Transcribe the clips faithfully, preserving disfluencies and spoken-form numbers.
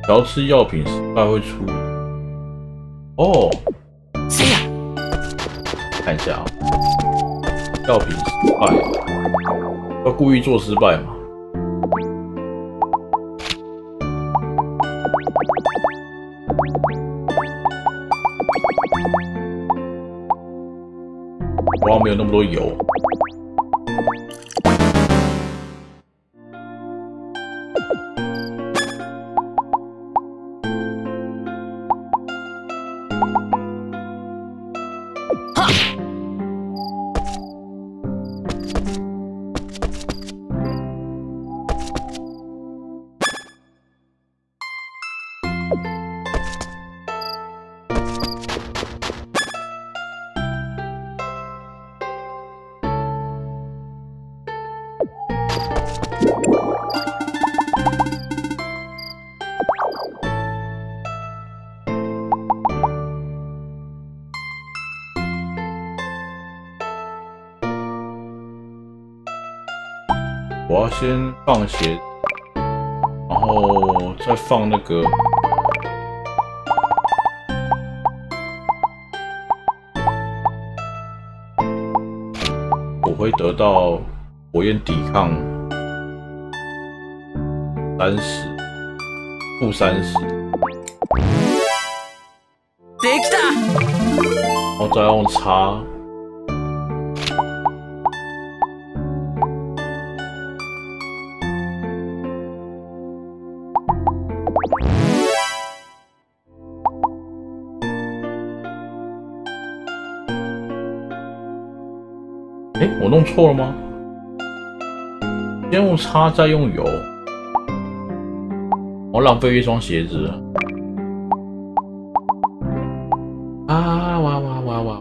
要吃药品失败会出。哦， 谁呀？ 看一下啊，药品失败，要故意做失败嘛？我好像没有那么多油。我要先放鞋子，然后再放那个我会得到火焰抵抗三十，负三十， できた。 然后再用叉。哎、欸，我弄错了吗？先用叉，再用油，我浪费一双鞋子了。啊哇哇哇哇！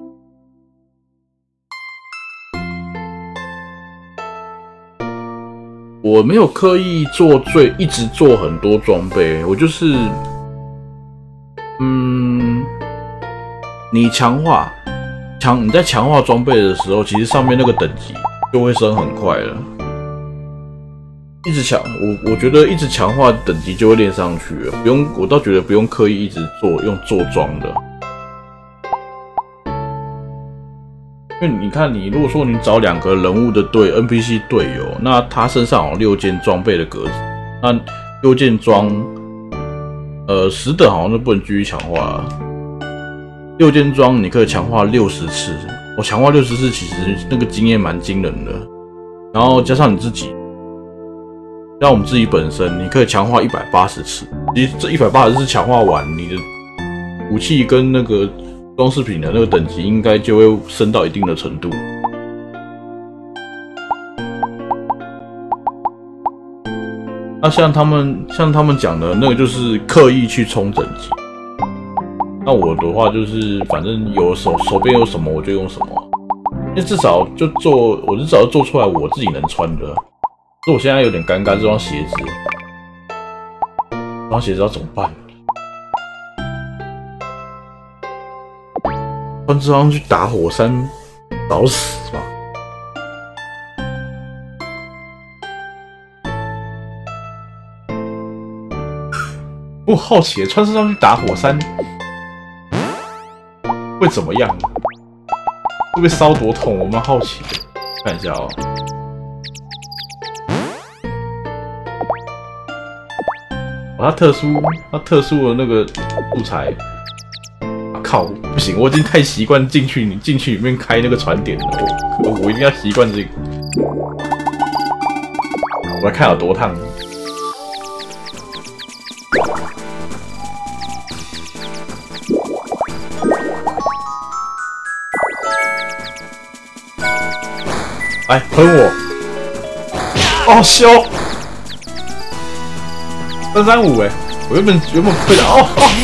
我没有刻意做最，一直做很多装备，我就是，嗯，你强化。强你在强化装备的时候，其实上面那个等级就会升很快了。一直强，我我觉得一直强化等级就会练上去了，不用，我倒觉得不用刻意一直做用做装的。因为你看，你如果说你找两个人物的队 N P C 队友，那他身上有六件装备的格子，那六件装，呃，十等好像就不能继续强化了。六件装你可以强化六十次，我强化六十次，其实那个经验蛮惊人的。然后加上你自己，像我们自己本身，你可以强化一百八十次。其实这一百八十次强化完，你的武器跟那个装饰品的那个等级应该就会升到一定的程度。那像他们像他们讲的那个，就是刻意去冲等级。那我的话就是，反正有手手边有什么我就用什么，因为至少就做，我至少要做出来我自己能穿的。所以我现在有点尴尬，这双鞋子，这双鞋子要怎么办？穿这双去打火山，找死吧！我好奇，穿这双去打火山。会怎么样？会被烧多痛？我蛮好奇的，看一下哦。哦，它特殊，它特殊的那个素材，啊靠，不行，我已经太习惯进去，你进去里面开那个船点了，我我一定要习惯这个。我来看有多烫。来喷我！哦，修三三五哎，我原本原本会的哦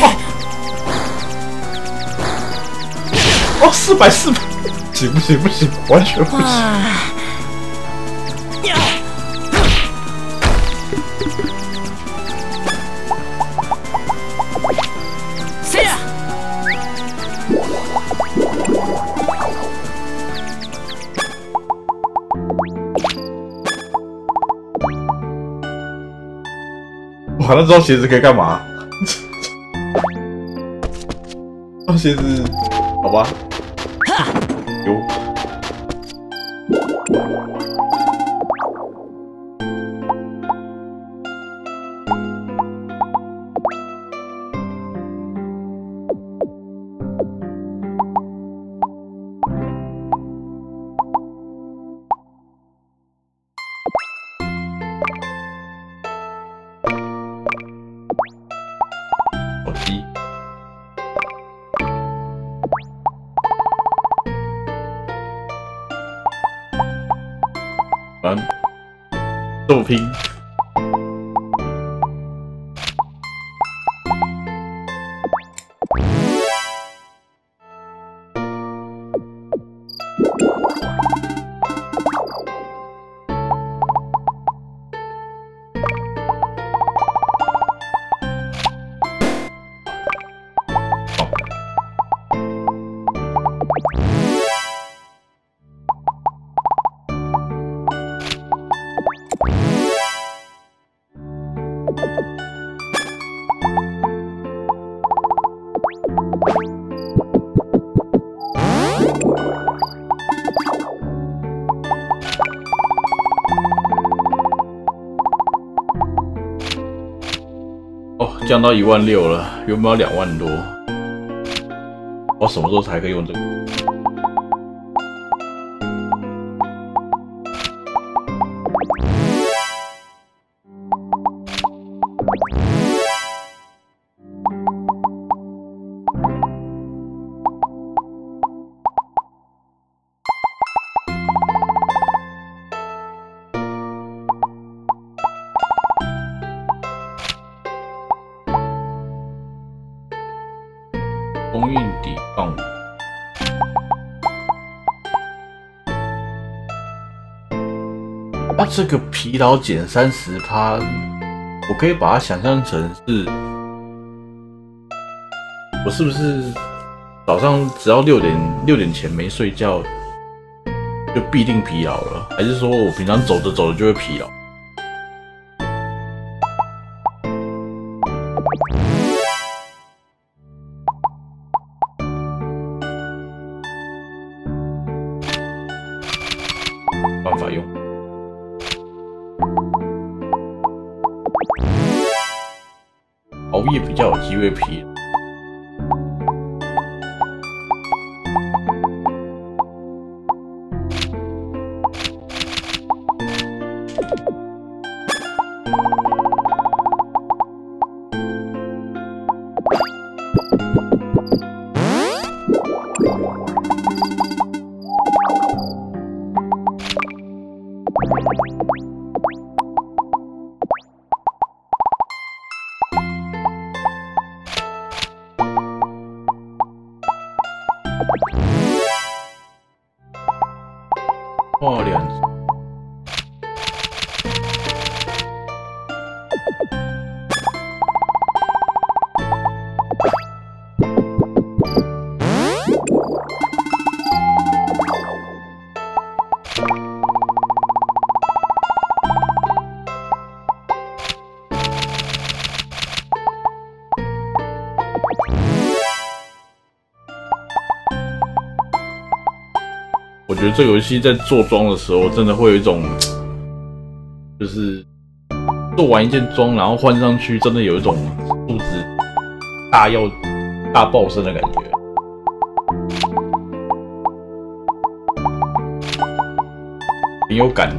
哦哦，四百四百，不行不行不行，完全不行！ 谁呀？ 哇，那双鞋子可以干嘛？ 那鞋子，好吧，有。手机。完，这么拼。哦，降到一万六了，原本要两万多。我什么时候才可以用这个？封印抵抗五，啊，这个疲劳减三十趴，我可以把它想象成是，我是不是早上只要六点六点前没睡觉，就必定疲劳了？还是说我平常走着走着就会疲劳？办法用，熬夜比较有机会疲劳。画两次。我觉得这个游戏在做装的时候，真的会有一种，就是做完一件装，然后换上去，真的有一种素质大要大爆升的感觉，很有感。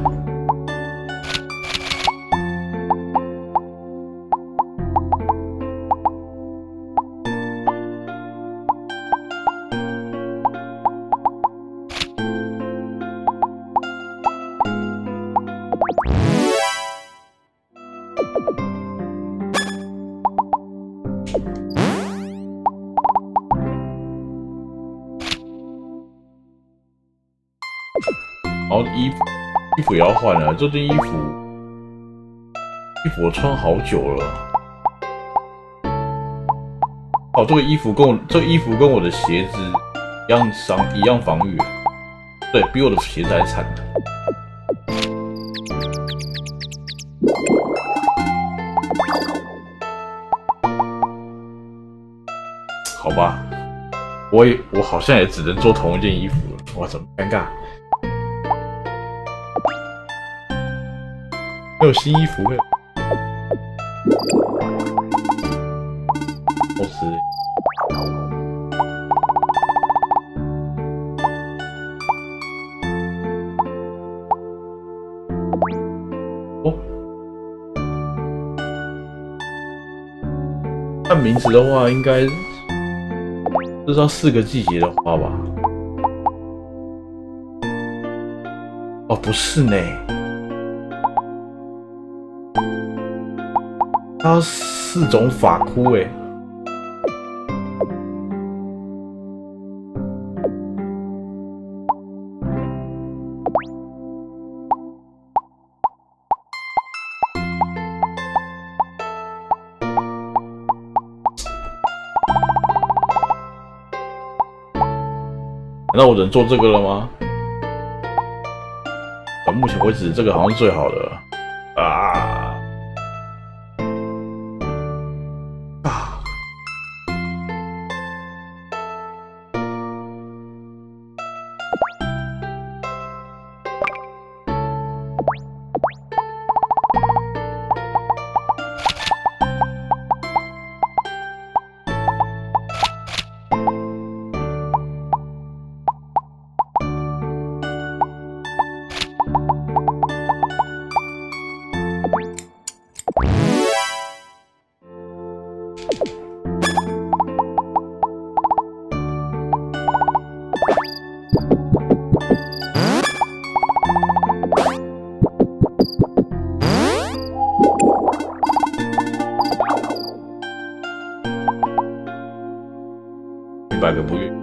然后衣服衣服也要换了，这件衣服衣服我穿好久了。哦，这个衣服跟我这个衣服跟我的鞋子一样伤一样防御，对比我的鞋子还惨。 好吧，我也我好像也只能做同一件衣服了，哇，怎么尴尬？没有新衣服了，我是。哦，看名字的话，应该这是要四个季节的花吧？哦，不是呢，它要四种法箍哎。难道我能做这个了吗？到目前为止，这个好像是最好的了啊！啊！一百个不愿。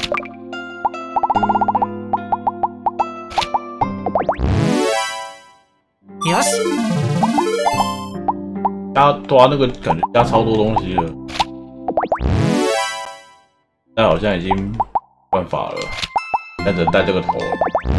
よし， 加抓那个感觉加超多东西了，但好像已经没办法了，但只能戴这个头了。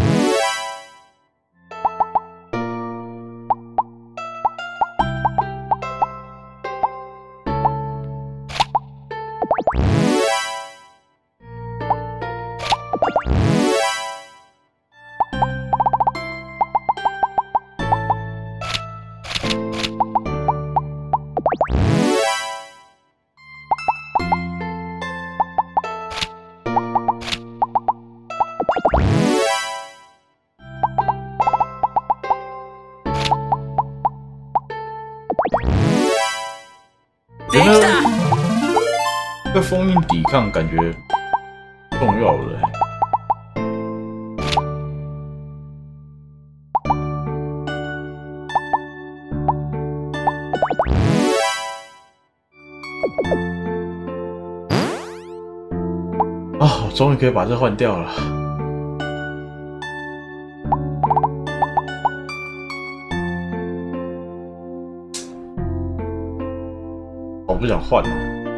できた。 这封印抵抗感觉重要了、欸。啊、我终于可以把这换掉了。我不想换了。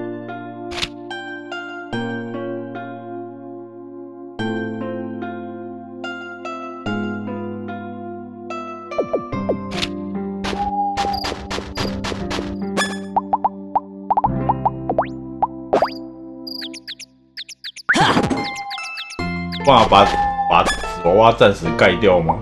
办法把把纸娃娃暂时盖掉吗？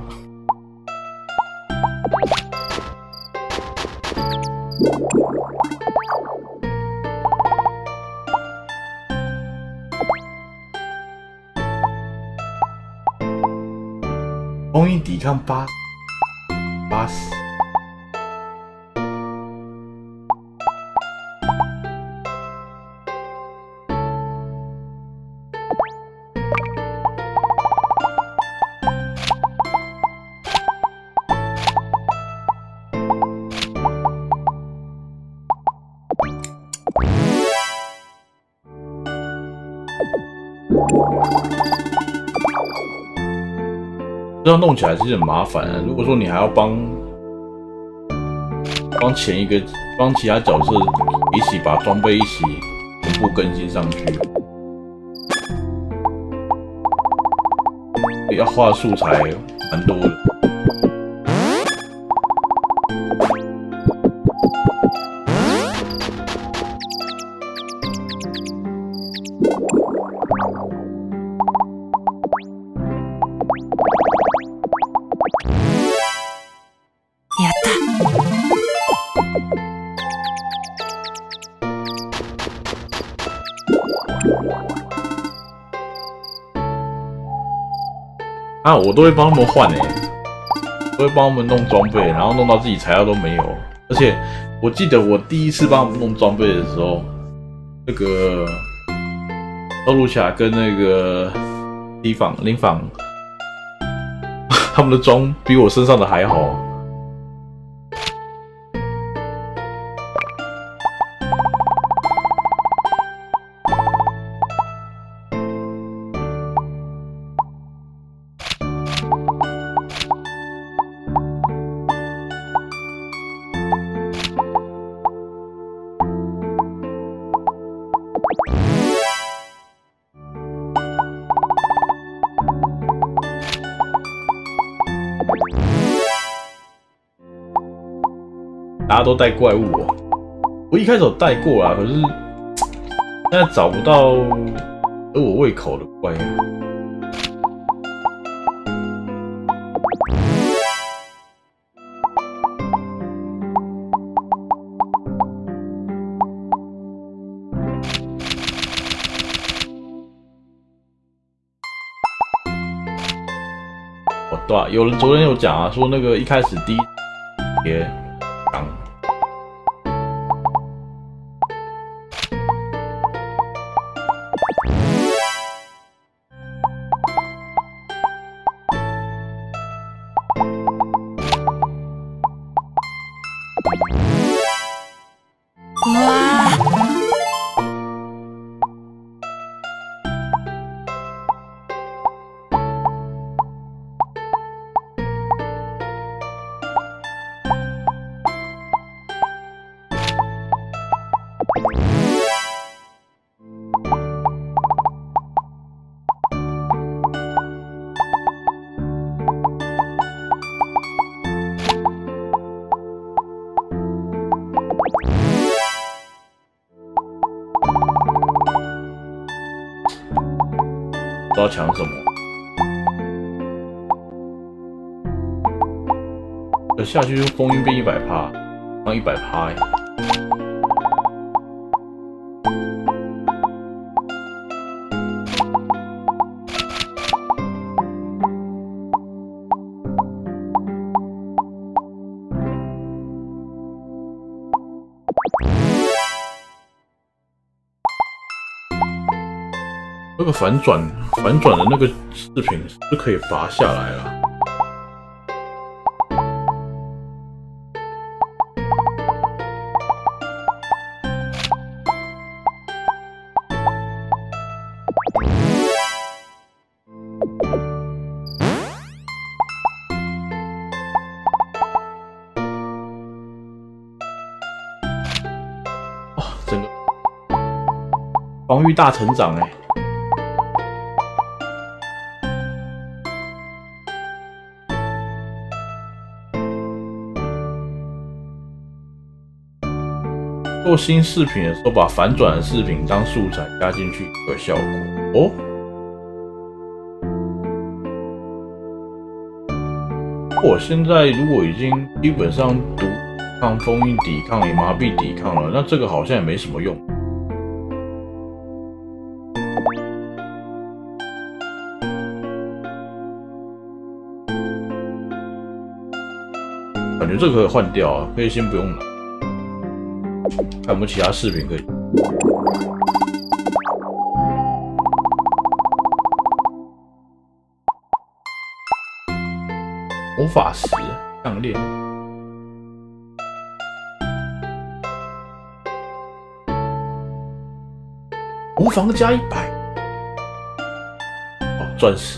封印抵抗八八十。这样弄起来其实很麻烦啊。如果说你还要帮帮前一个帮其他角色一起把装备一起全部更新上去，要画素材蛮多的。 啊，我都会帮他们换诶、欸，都会帮他们弄装备，然后弄到自己材料都没有。而且我记得我第一次帮他们弄装备的时候，那个欧鲁卡跟那个提坊林坊，他们的装比我身上的还好。大家都带怪物哦，我一开始有带过啦，可是现在找不到合我胃口的怪物。哦，对啊，有人昨天有讲啊，说那个一开始第一节讲。 哇！ 不知道抢什么，呃，下去就风音变一百趴，然后一百趴哎。那个反转反转的那个饰品是可以拔下来了。哇，整个防御大成长哎、欸！做新饰品的时候，把反转的饰品当素材加进去有效果哦。我现在如果已经基本上抵抗封印、抵抗也麻痹、抵抗了，那这个好像也没什么用。感觉这个可以换掉啊，可以先不用拿。看有没有其他饰品可以。魔法石项链，无妨加一百。哦，钻石。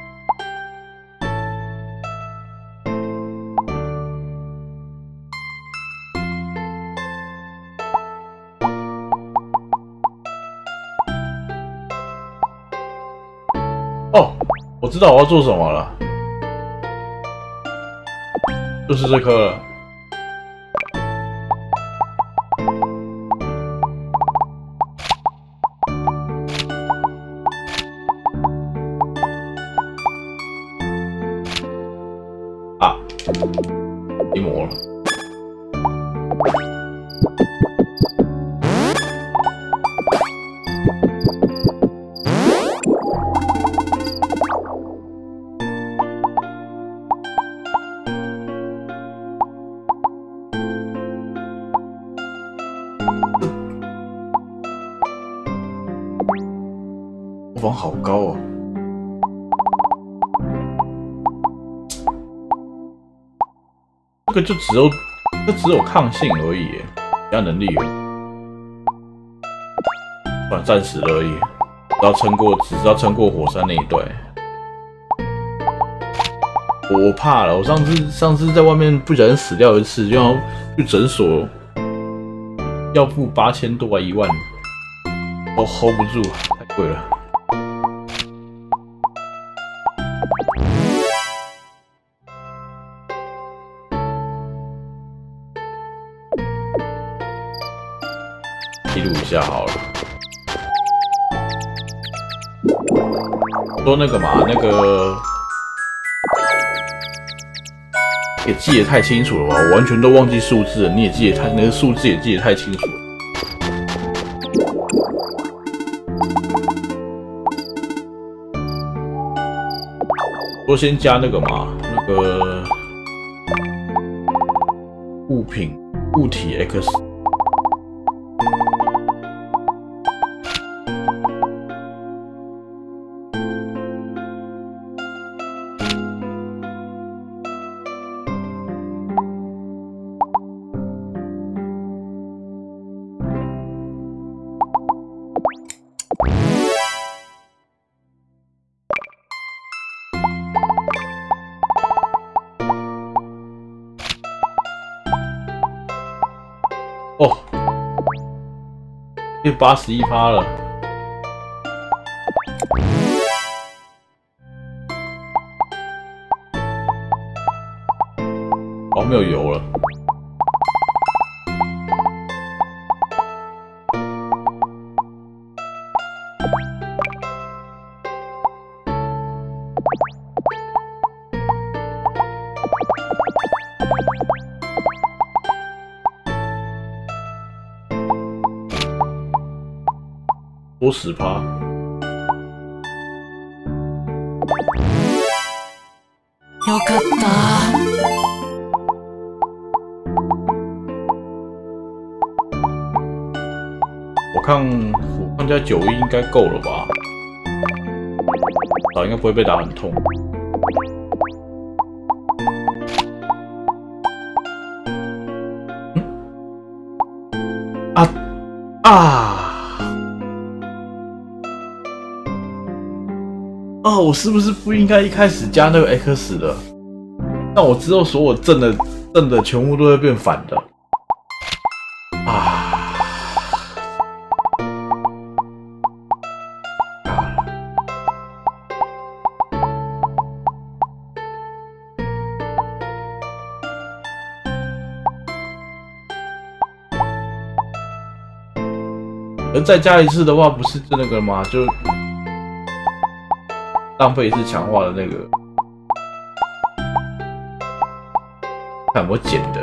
哦，我知道我要做什么了，就是这颗了。啊，一模了。 房好高哦。这个就只有，这只有抗性而已，其他能力有，算暂时而已，只要撑过，只要撑过火山那一段。我怕了，我上次上次在外面不小心死掉一次，就要去诊所，要付八千多啊一万，我 hold 不住，太贵了。 记录一下好了。说那个嘛，那个也记得太清楚了吧？我完全都忘记数字了，你也记得太那个数字也记得太清楚了。说先加那个嘛，那个物品物体 X。 哦，变八十一趴了。哦，没有油了。多十趴， よかった。 我看我看加九一应该够了吧？打应该不会被打很痛。嗯？啊啊！ 啊，我是不是不应该一开始加那个 X 的？那我之后所有正的正的全部都会变反的。啊！而再加一次的话，不是就那个吗？就。 浪费一次强化的那个，看有没有减的。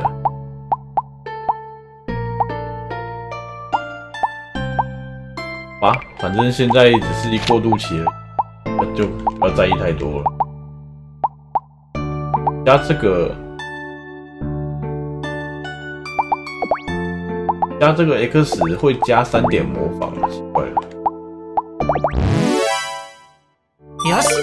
啊，反正现在只是一过渡期了，就不要在意太多了。加这个，加这个 X 会加三点模仿，奇怪了。 よし。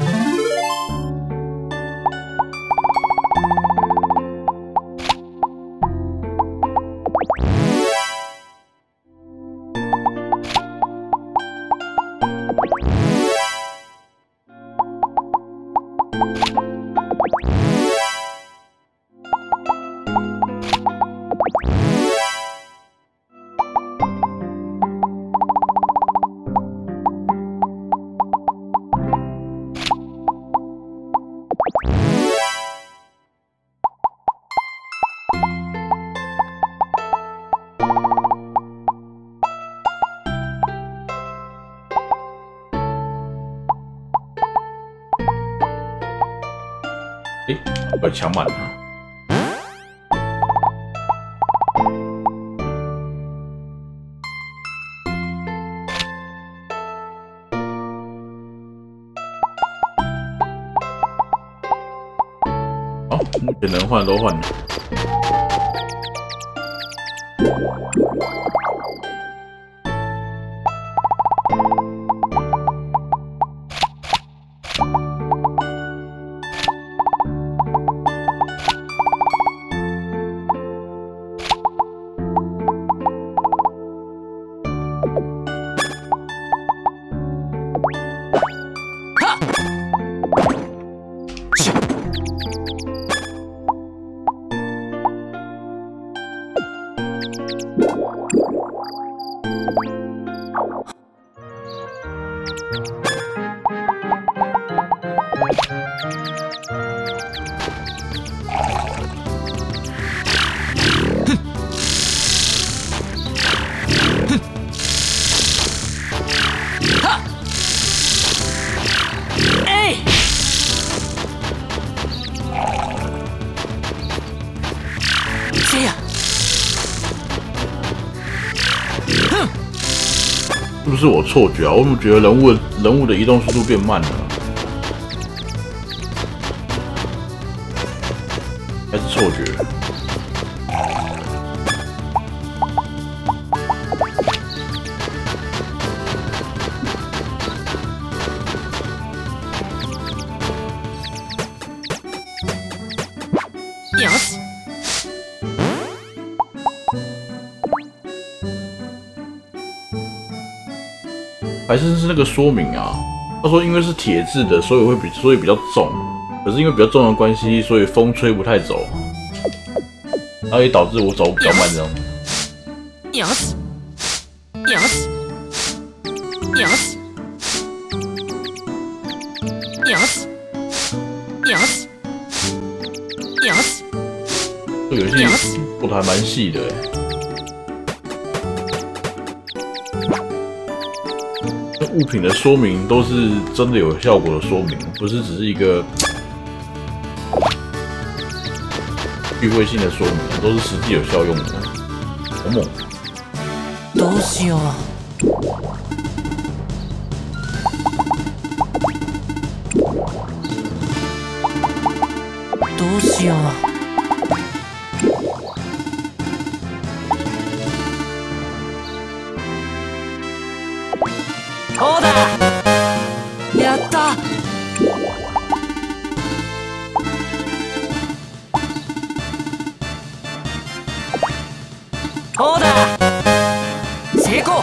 哎，把抢满了。好，目前能换的都换了。 是不是我错觉啊？我怎么觉得人物人物的移动速度变慢了？还是错觉？ よし。 还是是那个说明啊？他说因为是铁质的，所以会比所以比较重。可是因为比较重的关系，所以风吹不太走，然后也导致我走比较慢这样。 よし。よし。よし。よし。よし。よし。 这个游戏做的还蛮细的哎。物品的说明都是真的有效果的说明，不是只是一个趣味性的说明，都是实际有效用的。好猛！ どうしよう。どうしよう。そうだ！やった！そうだ！成功！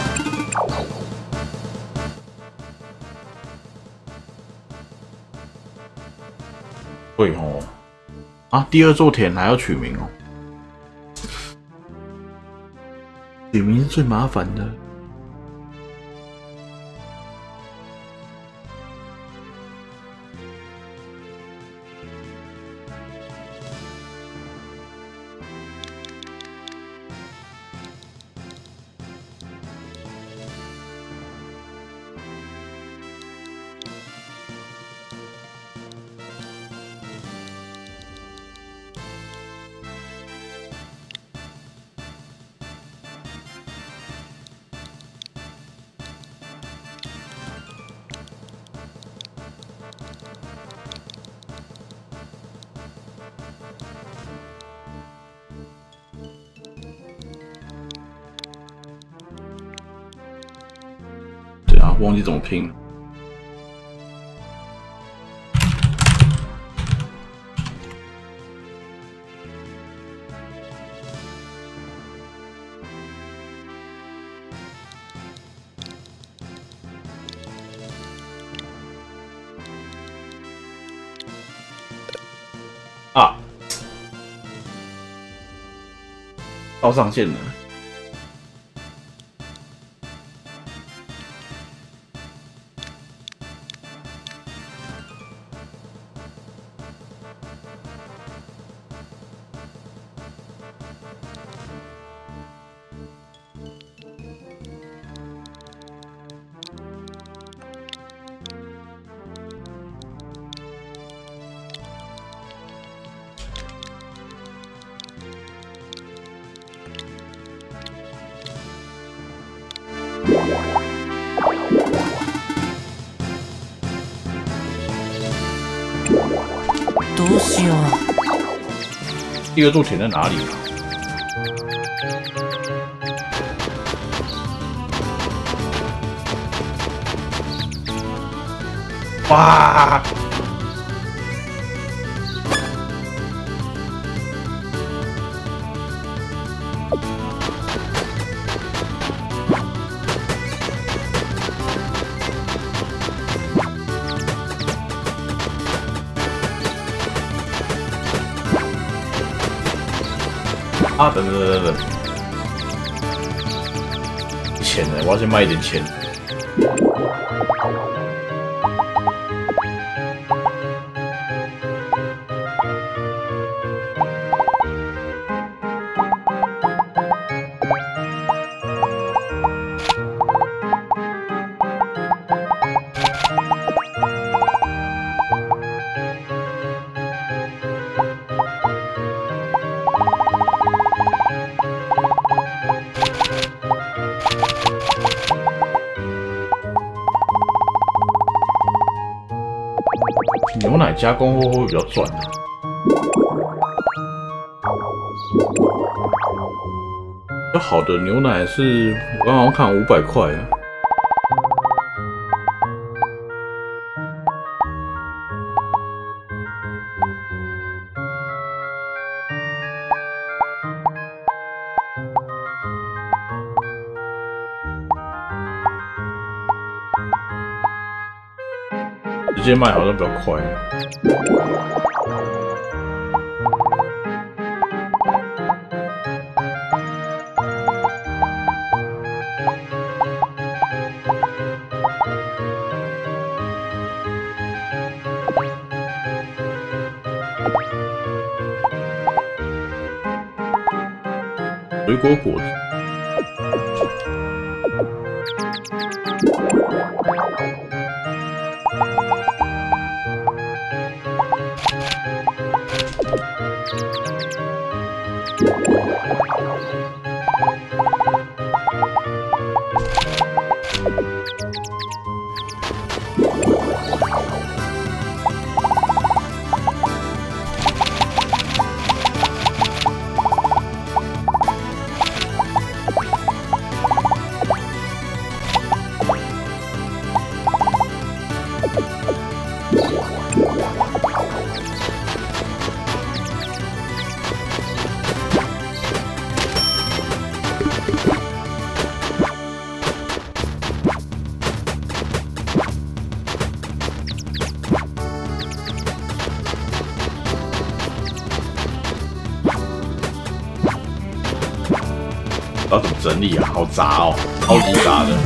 对哦，啊，第二座田还要取名哦，取名是最麻烦的。对啊，忘记怎么拼。啊，到上线了。 どうしよう。 第二座田在哪里啊？哇！啊，等等等等等。 钱呢，我要先卖一点钱。牛奶加工后会不会比较赚呢？比较好的牛奶是我刚刚看五百块啊。直接卖好像比较快。水果果子。要怎么整理啊？好杂哦，超级杂的。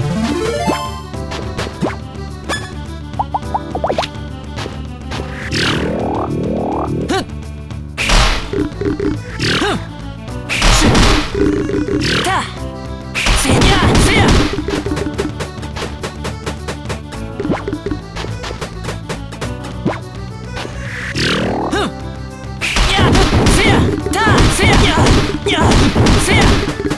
哒，谁呀？谁呀？哼，呀，谁呀？哒，谁呀？呀呀，谁呀？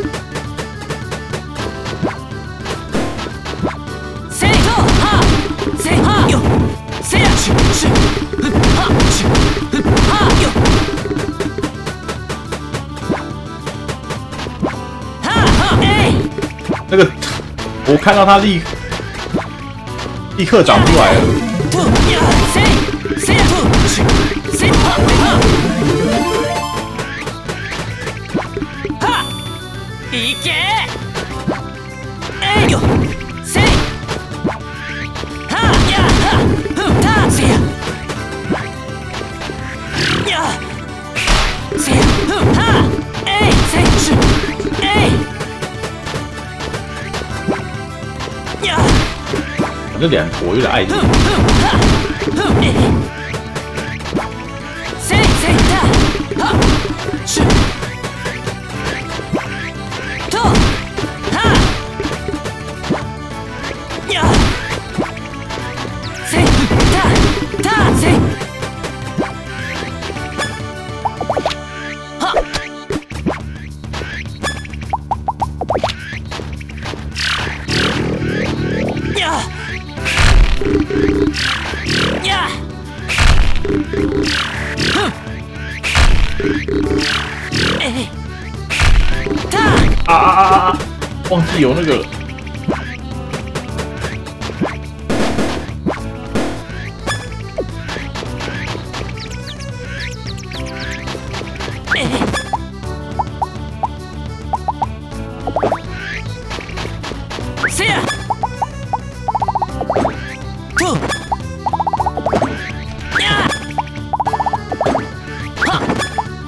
谁头哈？谁哈哟？谁呀？是是，哈是，哈哟。 那个，我看到他立立刻长出来了。哈！いけ！哎呦！谁？哈呀哈！哼！他谁呀？呀！谁？哼！哈！哎！谁是？哎！ 我这两坨有点碍眼。 谁谁的？哈，是。头，哈，呀，谁？他他谁？哈，呀。呀！哼！哎！他啊啊啊啊！忘记有那个。 哎！谁呀？哼！呀！哈！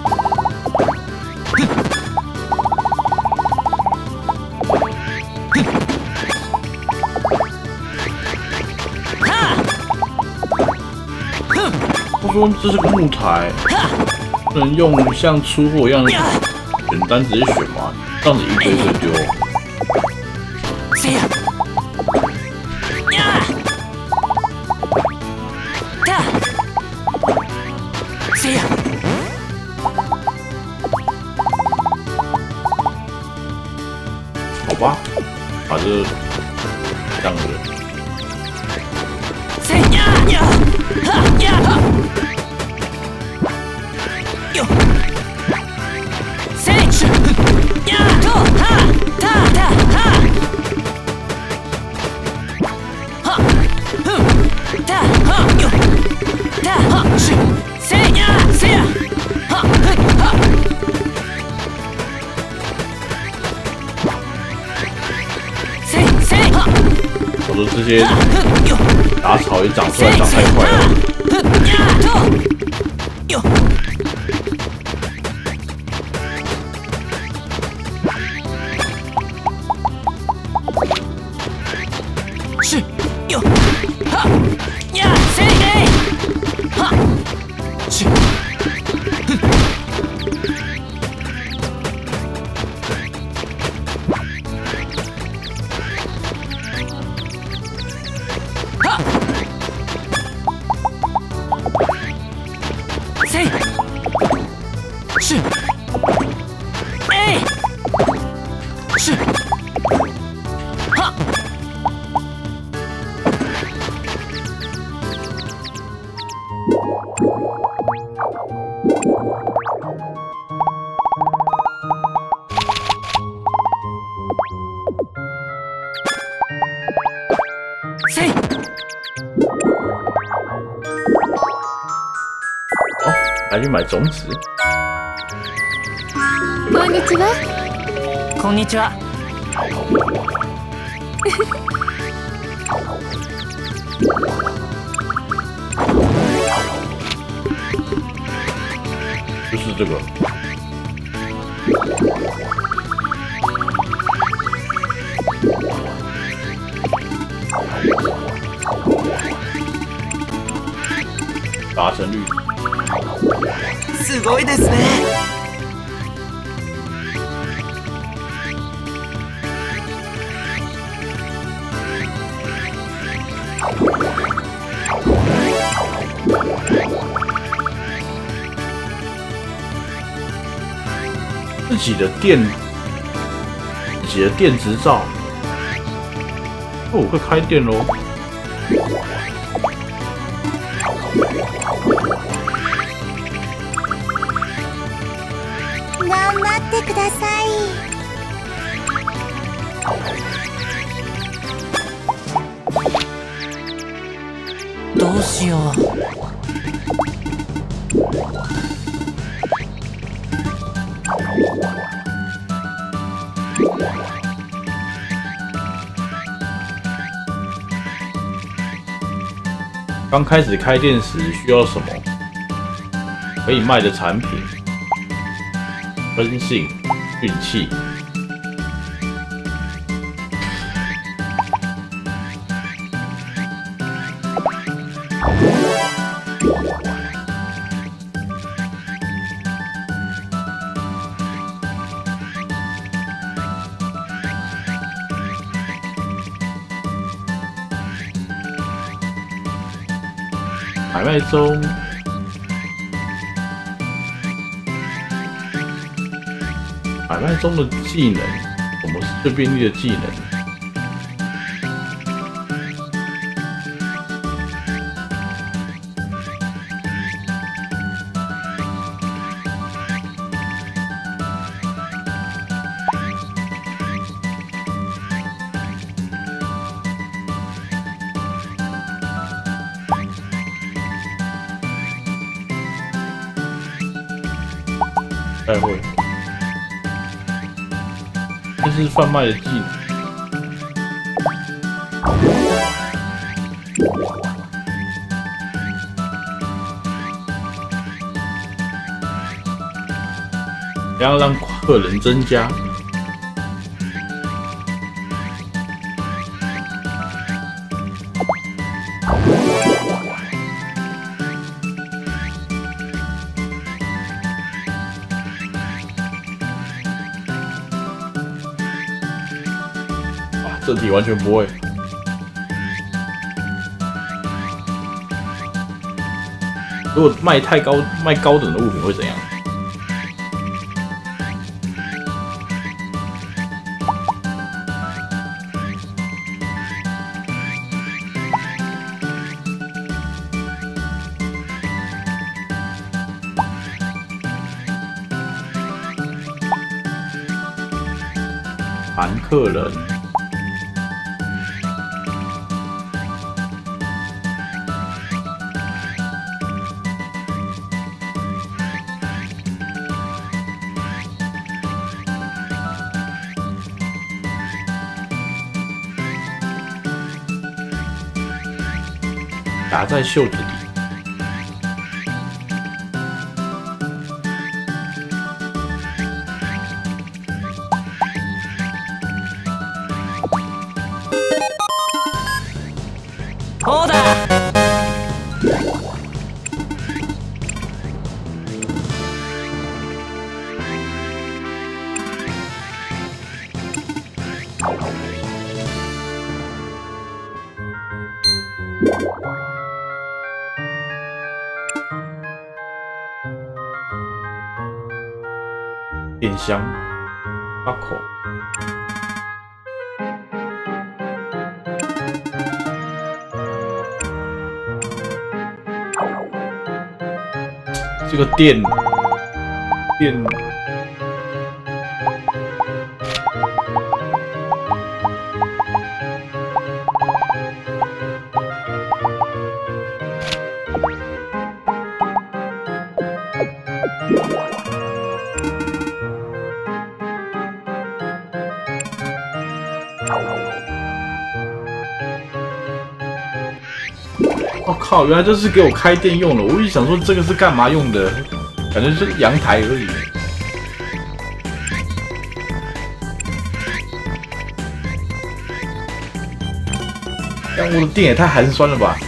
哼！ 说这是个木台，不能用像出货一样选单直接选嘛，这样子一堆堆丢。 せや。呀。た。せや。 好吧，把这这样子。 せやや。哈呀哈。よ。せし。呀と哈たた哈。は。ふ。たはよ。たはし。せやせや。はふは。 我说这些打草也长出来，长太快了。 是有哈呀谁哎哈是哈谁是哎是哈。谁？ 哦，来去买种子。 こんにちは。 こんにちは。 就是这个。达成率。 すごいですね。 自己的电，自己的电执照，哦，我会开店喽。 頑張ってください。 どうしよう。 刚开始开店时需要什么？可以卖的产品、分性、运气。买卖中，买卖中的技能，什么是最便利的技能？待会，这是贩卖的技能。要让客人增加。 这题完全不会。如果卖太高、卖高等的物品会怎样？谈客人。夹在袖子里。 好だ。 电箱，八口。这个电电我、哦、靠！原来这是给我开店用的。我一想说这个是干嘛用的，感觉是阳台而已。但我的电也太寒酸了吧！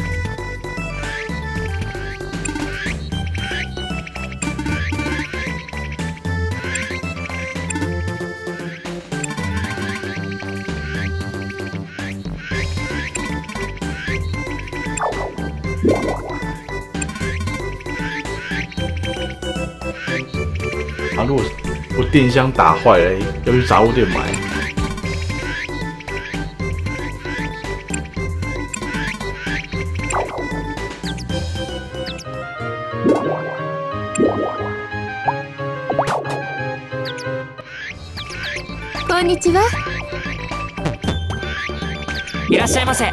啊！如果我电箱打坏了，要去杂货店买。 こんにちは。 いらっしゃいませ。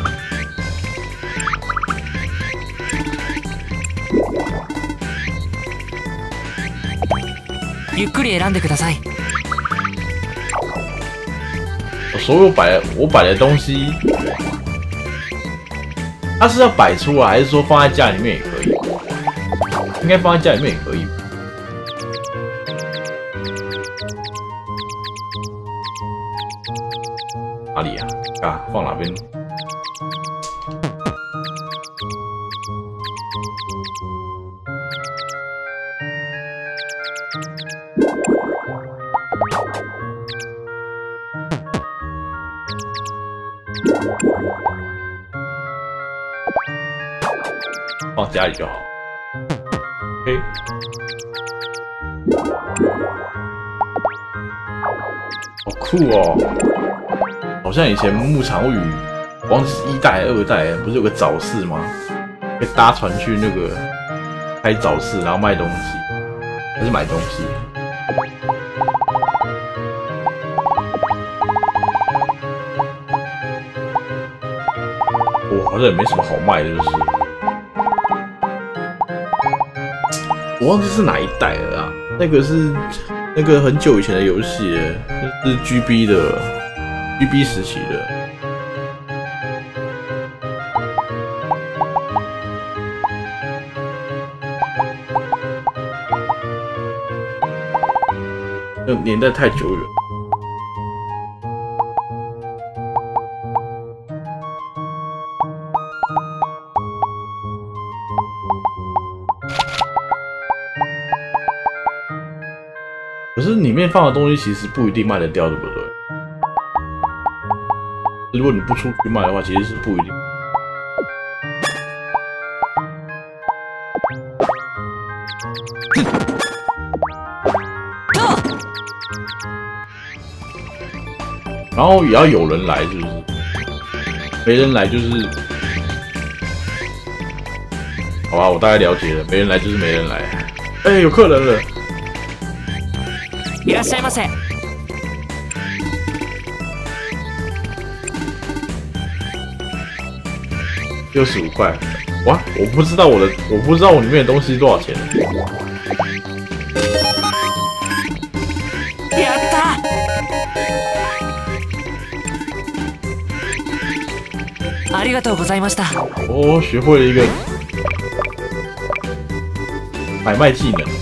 ゆっくり選んでください。 我所有摆我摆的东西，它是要摆出来，还是说放在家里面也可以？应该放在家里面也可以。哪里呀、啊？啊，放哪边？放家里就好。OK。好酷哦！好像以前牧场物语，忘记是一代还是二代，不是有个早市吗？可以搭船去那个开早市，然后卖东西，还是买东西？我好像也没什么好卖的，就是。我忘记是哪一代了啊？那个是那个很久以前的游戏，是 G B 的 ，G B 时期的。那年代太久远。可是里面放的东西其实不一定卖得掉，对不对？ 如果你不出去卖的话，其实是不一定。然后也要有人来，是不是？没人来就是，好吧，我大概了解了，没人来就是没人来。哎、欸，有客人了！ いらっしゃいませ。 六十五块，哇！我不知道我的，我不知道我里面的东西多少钱。 やった！ありがとうございました。 哦，学会了一个买卖技能。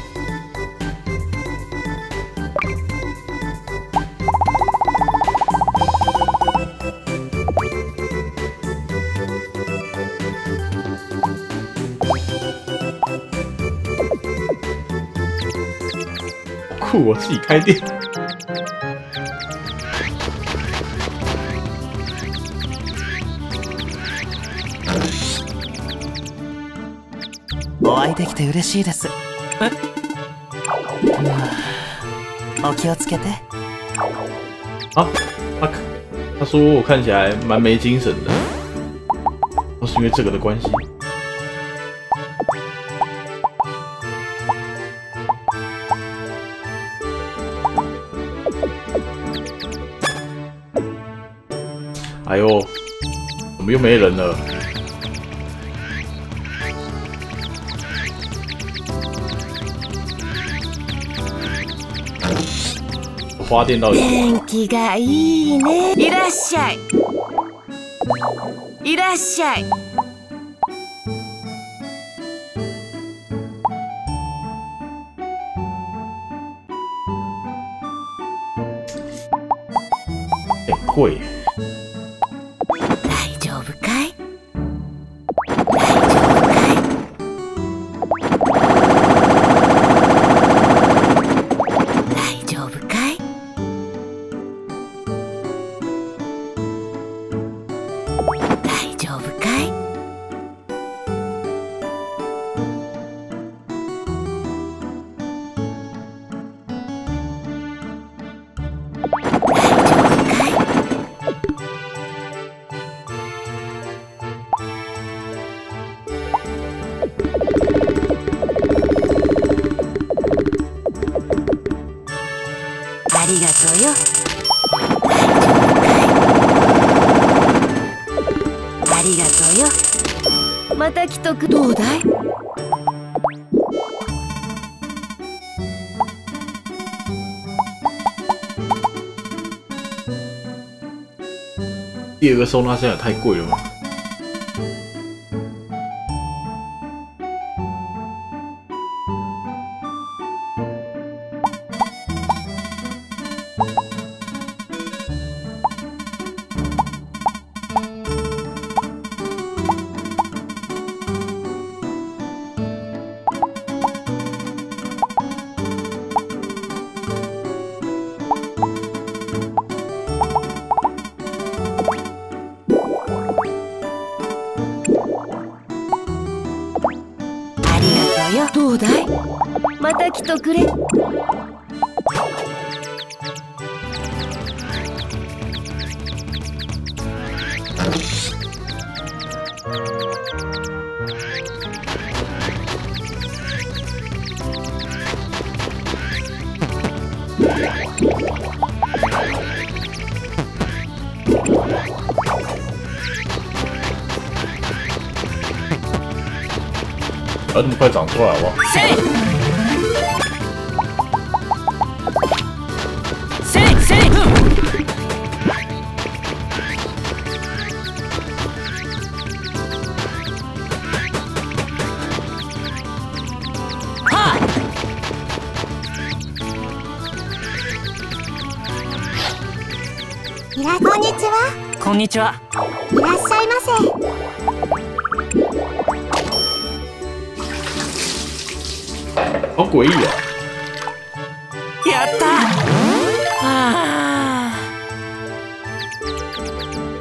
酷，我自己开店。 お会いできて嬉しいです。え？お気をつけて。 啊，他他说我看起来蛮没精神的，都是因为这个的关系。哎呦，怎么又没人了？花店到底？ 天気がいいね。 いらっしゃい。いらっしゃい。 哎、欸，贵。 大丈夫かい？大丈夫かい？大丈夫かい？ありがとうよ。ありがとうよ。また来とく。どうだい？ 第二个收纳箱也太贵了吧？ どうだい？また来とくれ。 不要那么快长出来好不好？ せいせいせい。はあ。 いら、こんにちは。 こんにちは。 いらっしゃいませ。 好诡异啊！ やった。はあ。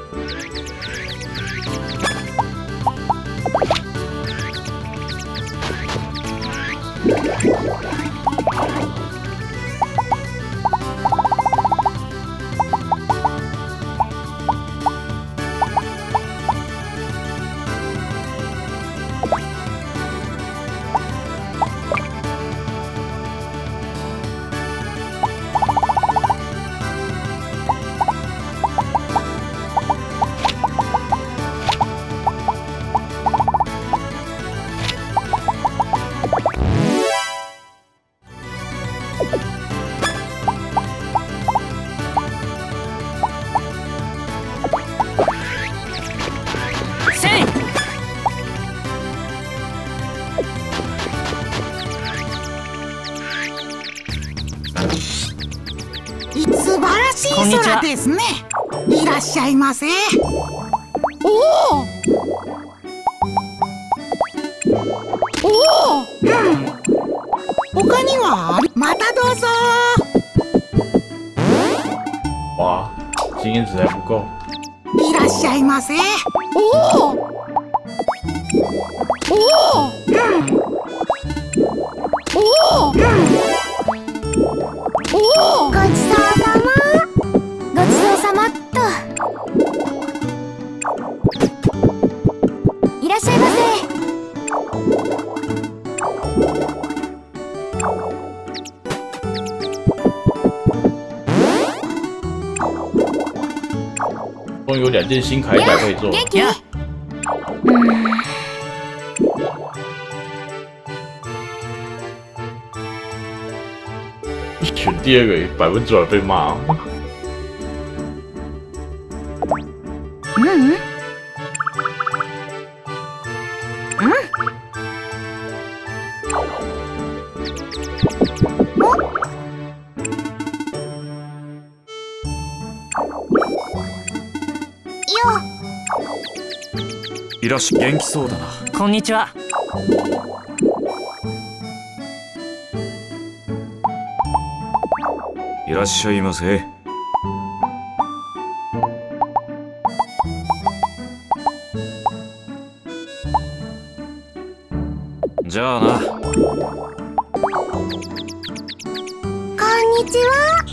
しい空ですね。いらっしゃいませ。おお。おお。うん。他にはまたどうぞ。 哇，经验值还不够。 いらっしゃいませ。おお。おお。うん。おお。うん。おお。 ごちそうさま。ごちそうさまっと。いらっしゃいませ。 终于有两件新铠甲可以做。 元気？ 选第二个百分之百被骂哦。 嗯嗯。 いらっしゃ元気そうだな。 こんにちは。 いらっしゃいませ。じゃあな。 こんにちは。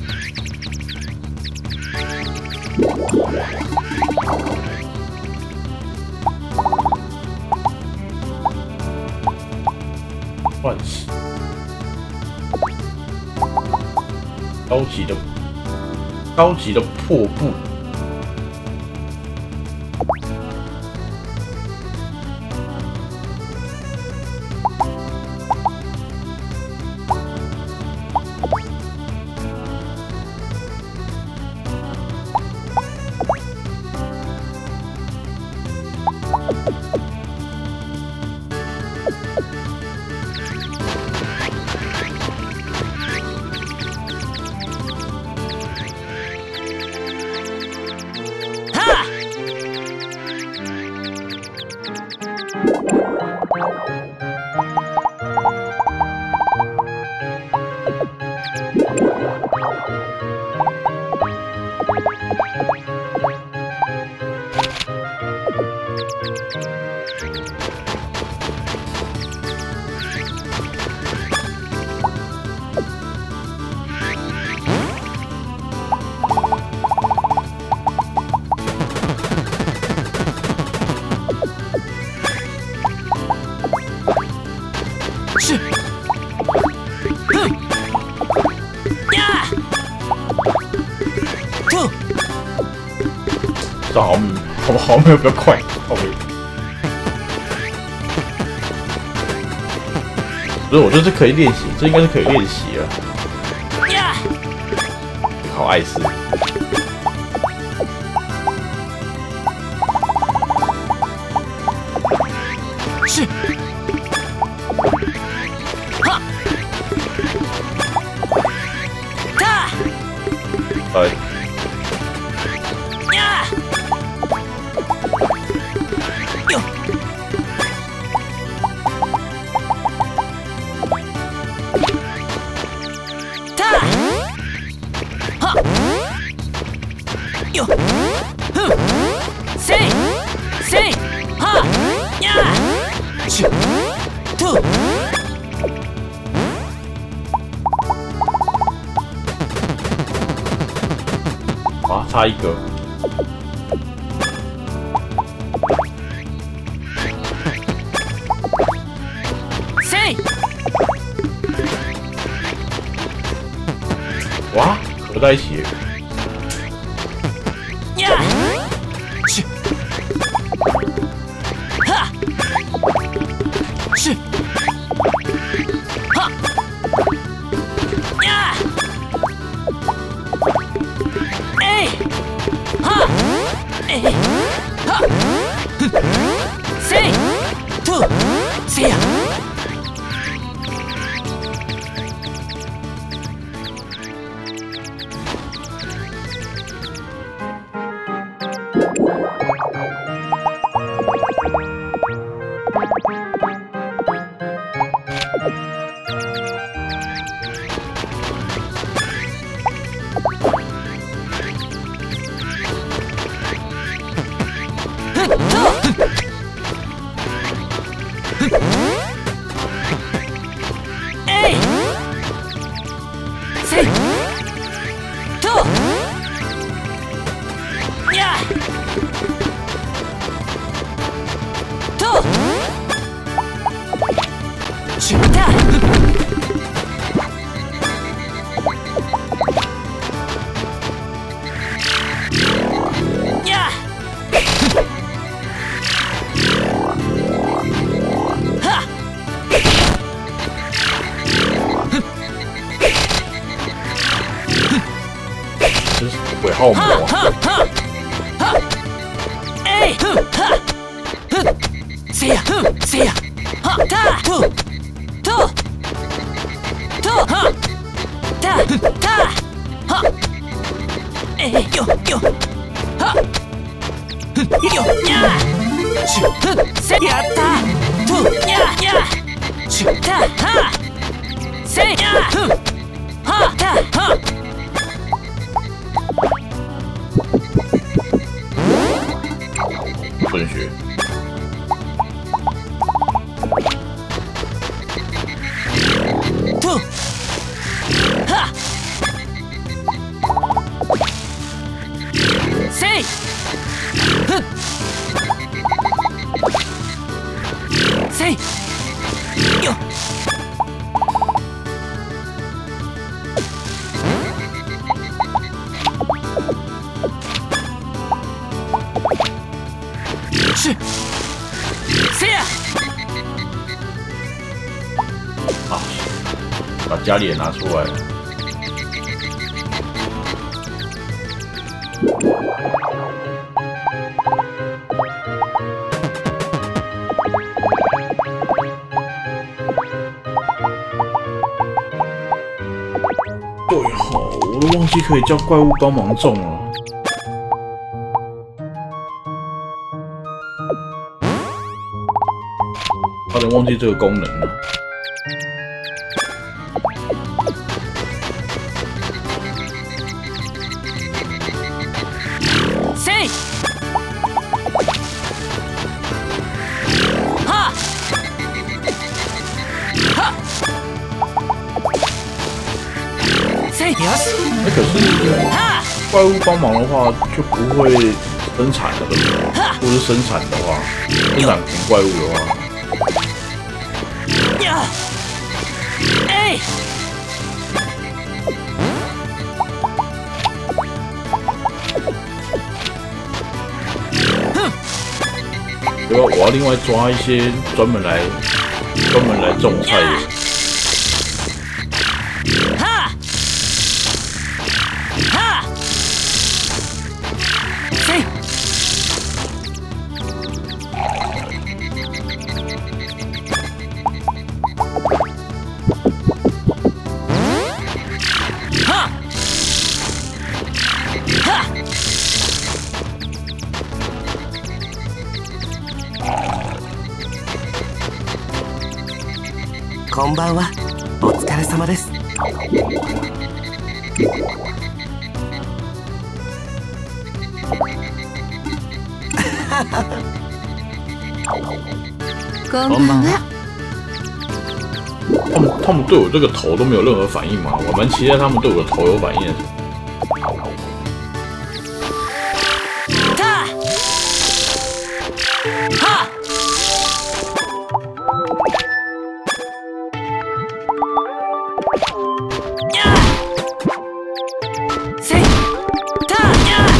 幻视，高级的高级的破布。这好好好没有比较快，好没。不是，我觉得这可以练习，这应该是可以练习了。好艾斯。 是。哈。他。 哎。哇，差一个。哇，合在一起。 是。哈。是。哈。呀。哎。哈。哎。哈。哼。せ。と。せや。 せいとやとしゅたやは这是尾号魔啊！ 哈哈哈哎哼哈哼せやふんせやはたとととはたたはえよよはふよやしゅふせやったとややしゅたはせやふんはたは不能学。 とはせいふせいよしせや啊，把家里也拿出来。对吼，我都忘记可以叫怪物帮忙种了。差点忘记这个功能了。 せいははせいよし那可是は怪物帮忙的话，就不会生产了，对不对？ 哈或是生产的话，生产型怪物的话， やえい我要我要另外抓一些专门来专门来种菜的。 ははせいははこんばんは。お疲れ様です。 こんばんは。 他们他们对我这个头都没有任何反应嘛？我蛮期待他们对我的头有反应的。 たはやせいたや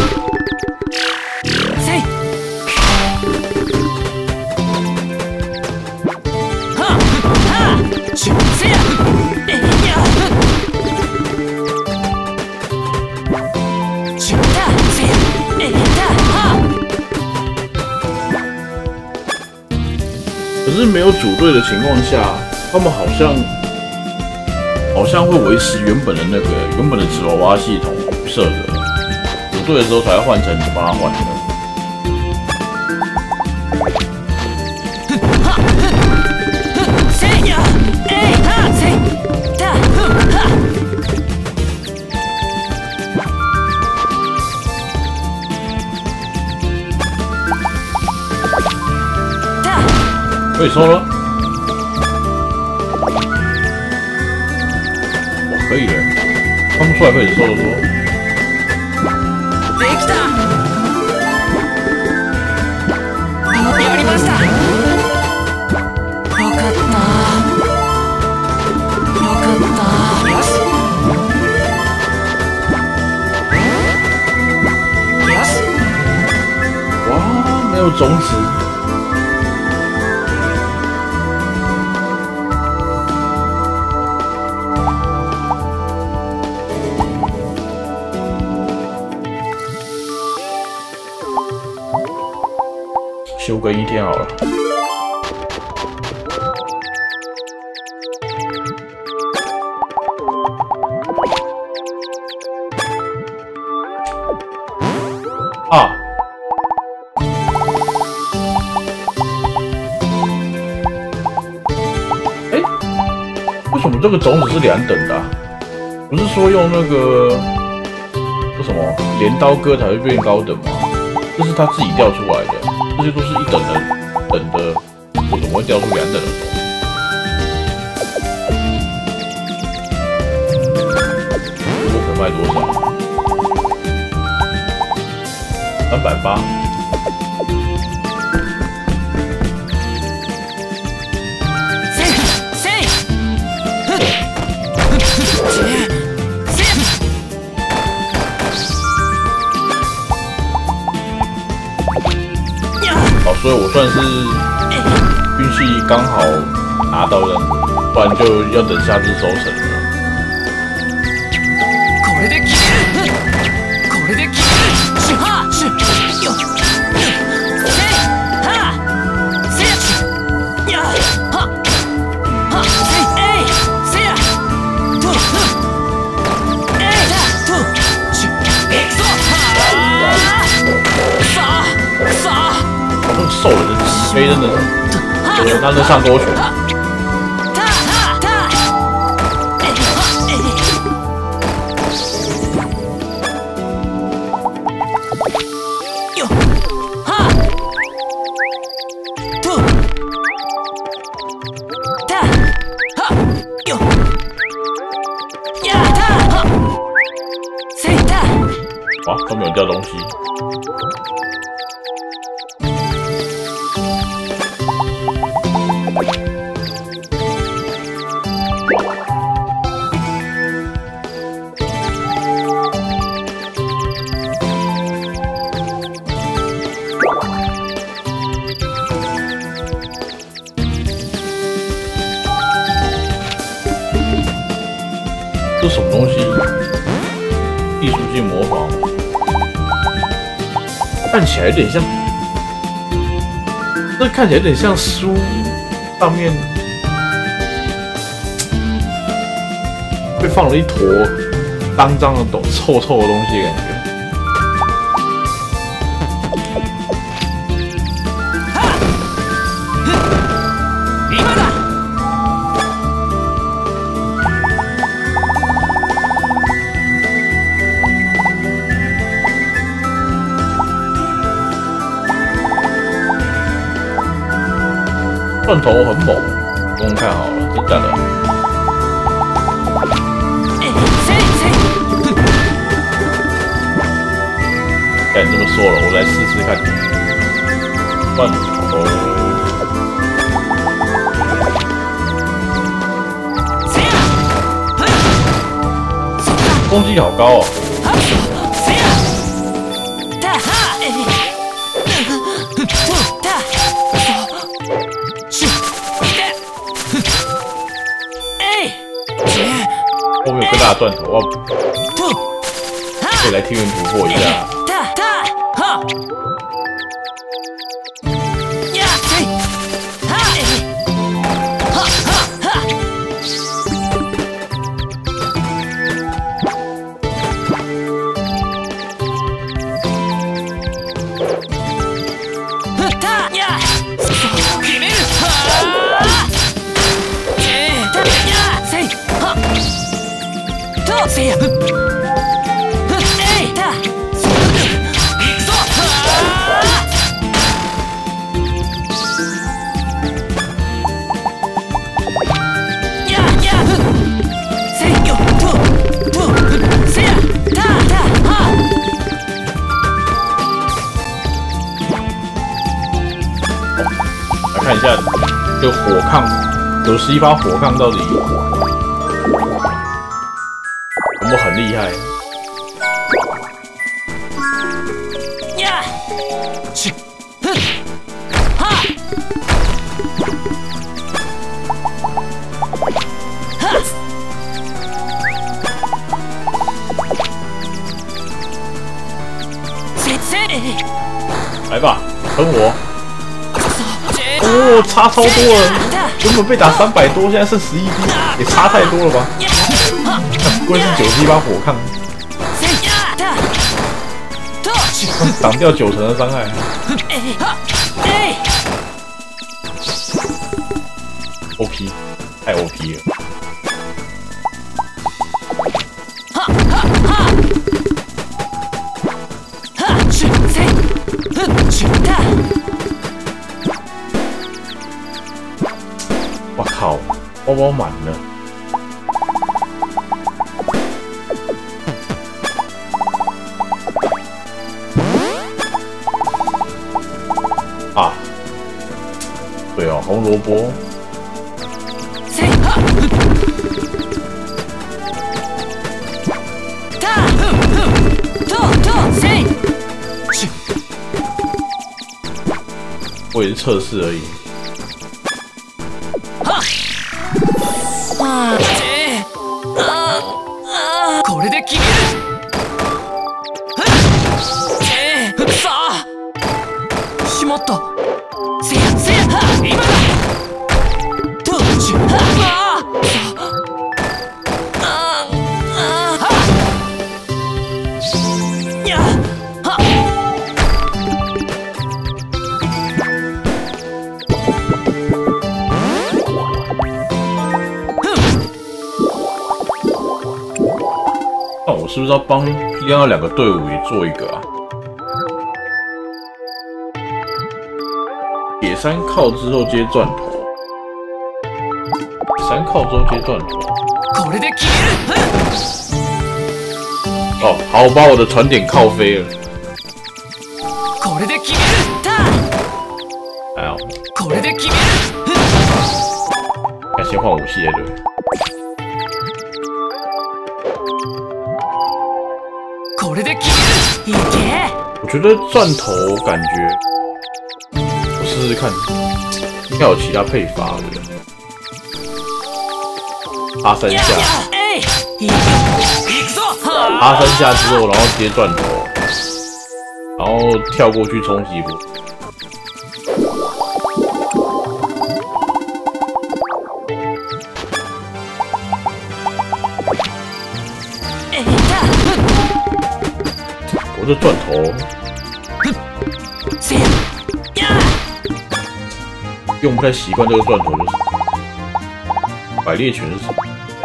せいははしせやえやしたせやえたは可是没有组队的情况下，他们好像好像会维持原本的那个原本的纸娃娃系统设的，组队的时候才会换成你帮他换的。 せやえはせたふはた可以收了。哇，可以了。 看不出来会受的说。 できた。やりました。よかった。よかった。よし。よし。 哇，没有种子。休更一天好了。啊！哎，为什么这个种子是两等的、啊？不是说用那个说什么镰刀割才会变高等吗？这是他自己掉出来的。这些都是一等的等的，我怎么会掉出两等的种？我可卖多少？三百八。所以我算是运气刚好拿到这样子，不然就要等下次收成了。 これで決める。これで決める。しはしよせはせやははせえせやとえだとしえそはささ。 那个兽人的脊背真的是，我觉得他能上勾拳。哇，都没有掉东西。这什么东西？艺术性魔法，看起来有点像，这看起来有点像书上面被放了一坨脏脏的、懂臭臭的东西的感觉。断头很猛，不用看好了，真假的？既然这么说了，我来试试看。断头，攻击好高哦！后面有个大断头，我可以来天元突破一下。せやえいだいくぞややせよとと这个火抗有十一发火抗到底有没有很厉害？ 呀，去，哼，哈，哈，谁谁？ 来吧，喷我！哦，差超多了，原本被打三百多，现在剩十一滴，也差太多了吧？关键是九十一把火抗，挡掉九成的伤害。O P， 太 O P 了。我靠，包包满了。啊，对哦，红萝卜。我也是测试而已。 これで決める。さあ、しまった。せやせや、今だ。どっち？ああ、ああ、や、は。 那我是不是要帮一样两个队伍也做一个啊？铁山靠之后接钻头，铁山靠之后接钻头。 これで決める。 哦，好，我把我的传点靠飞了。 これで決める。 还好， これで決める。 要先换武器才对。 これで決める。いけ。 我觉得钻头感觉，我试试看，应该有其他配法的。趴三下， 哎，いくぞ。 趴三下之后，然后接钻头，然后跳过去冲击波。我这钻头用不太习惯，这个钻头就是百猎拳是什么？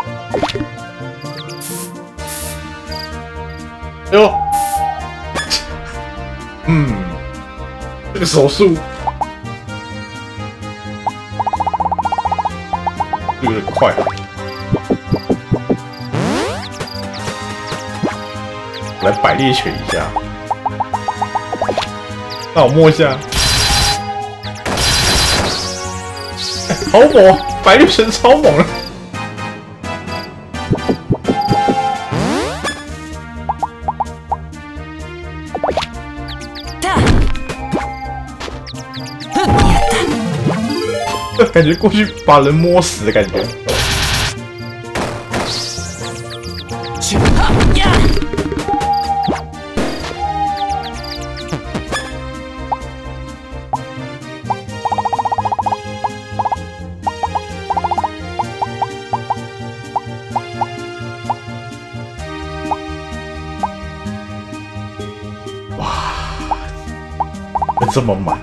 哎呦，嗯，这个手速有点快。我来百猎拳一下，那我摸一下，欸、好猛！百猎拳超猛了。感觉过去把人摸死的感觉。哇，这么满！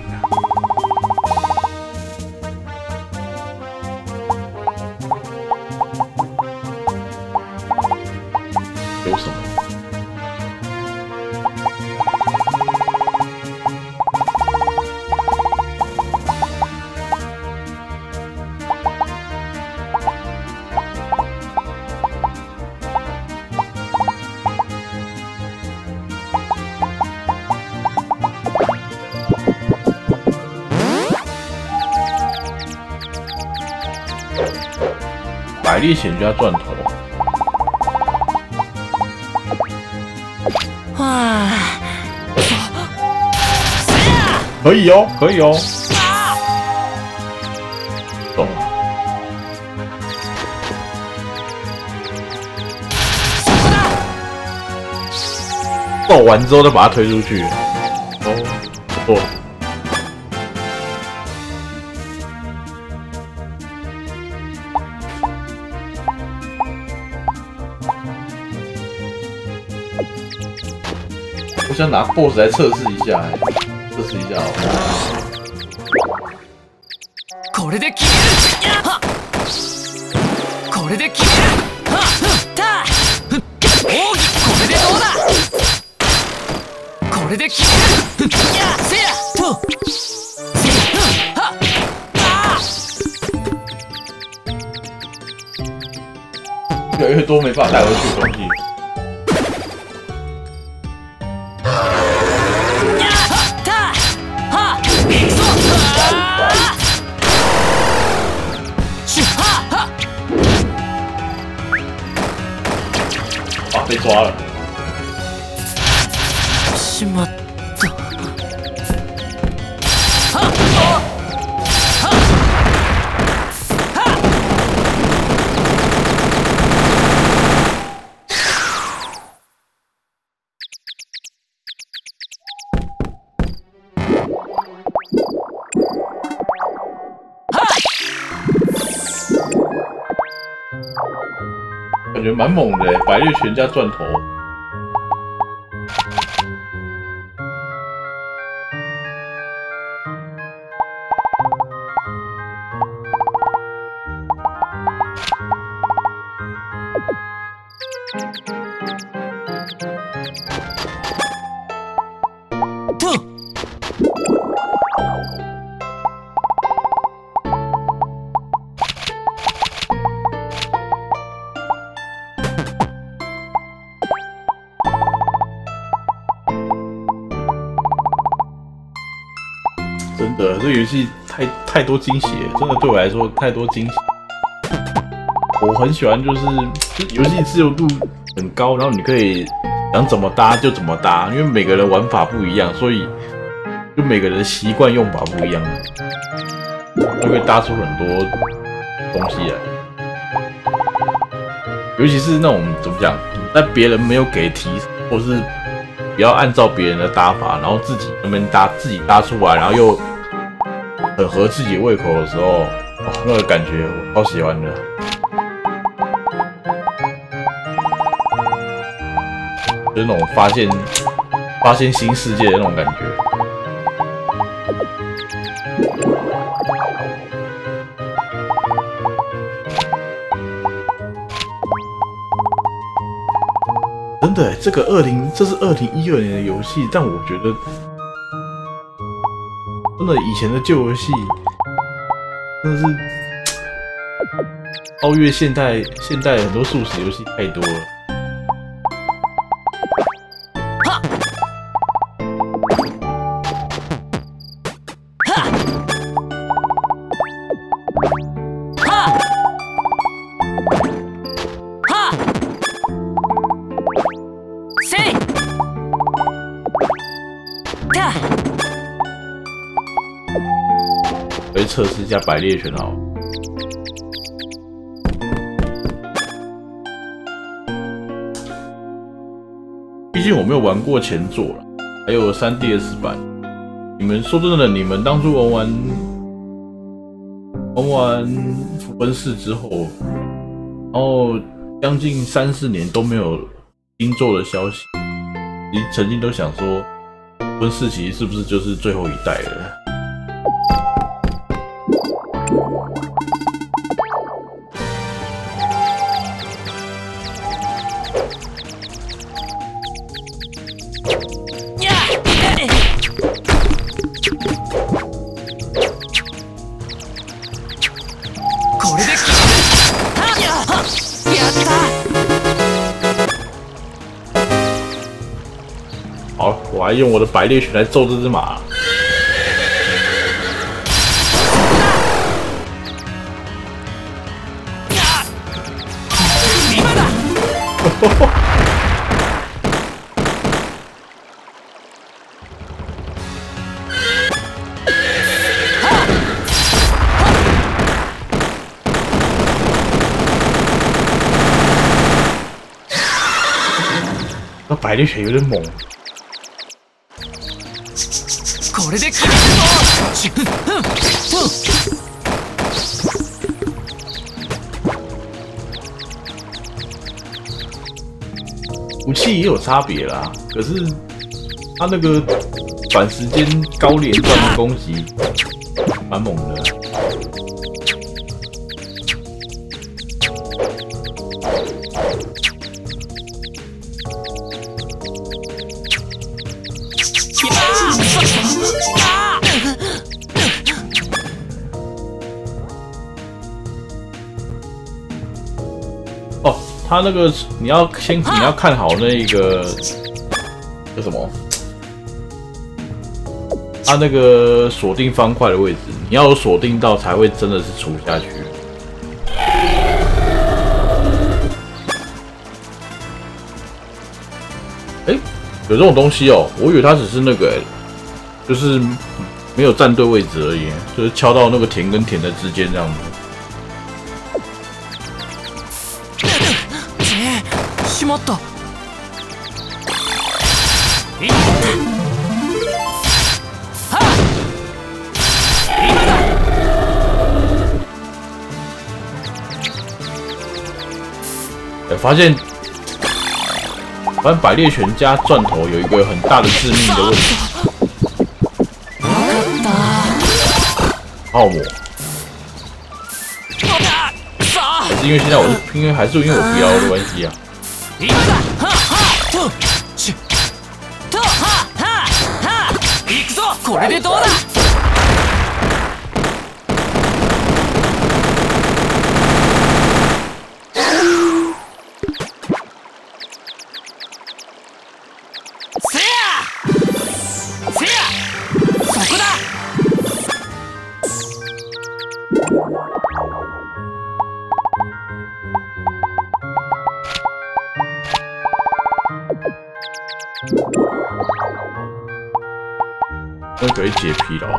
有什么？ 百猎犬加钻头。 哇！ 可以哦，可以哦。懂。爆完之后再把它推出去。哦，不错。我想拿 B O S S 来测试一下、欸，测试一下好不好？ これで決める。はっ。これで決める。はっ。た。ふっ。奥義。これでどうだ。これで決める。ふっ。や。せや。と。せや。はっ。あ越来越多没办法带回去的东西。啊！被抓了！ しまった。 感觉蛮猛的，百猎犬加钻头。真的，这个游戏太太多惊喜了，真的对我来说太多惊喜。我很喜欢，就是游戏自由度很高，然后你可以想怎么搭就怎么搭，因为每个人玩法不一样，所以就每个人习惯用法不一样，就会搭出很多东西来。尤其是那种怎么讲，在别人没有给提示，或是不要按照别人的搭法，然后自己那边搭自己搭出来，然后又很合自己胃口的时候，哦，那个感觉我超喜欢的。就是那种发现发现新世界的那种感觉。真的，这个二零这是二零一二年的游戏，但我觉得真的以前的旧游戏真的是超越现代现代很多速食游戏太多了。可以测试一下百猎犬好了。毕竟我没有玩过前作了，还有 三 D S 版。你们说真的，你们当初玩完玩完符文四之后，然后将近三四年都没有新作的消息，你曾经都想说，符文四其实是不是就是最后一代了？好，我还用我的百猎犬来揍这只马。 那百猎犬有点猛。 これで決めるぞ。 武器也有差别啦，可是他那个短时间高连段的攻击蛮猛的。哦，他那个你要先你要看好那个叫什么？他那个锁定方块的位置，你要有锁定到才会真的是除下去。哎、欸，有这种东西哦，我以为它只是那个、欸，就是没有站对位置而已，就是敲到那个田跟田的之间这样子。 しまった。 哎，发现，反正百猎犬加钻头有一个很大的致命的问题。泡沫。还是因为现在我是因为还是因为我疲劳的关系啊。 今だ。ははとしとははは。行くぞ。これでどうだ。せやせやそこだ。 那可以解疲劳。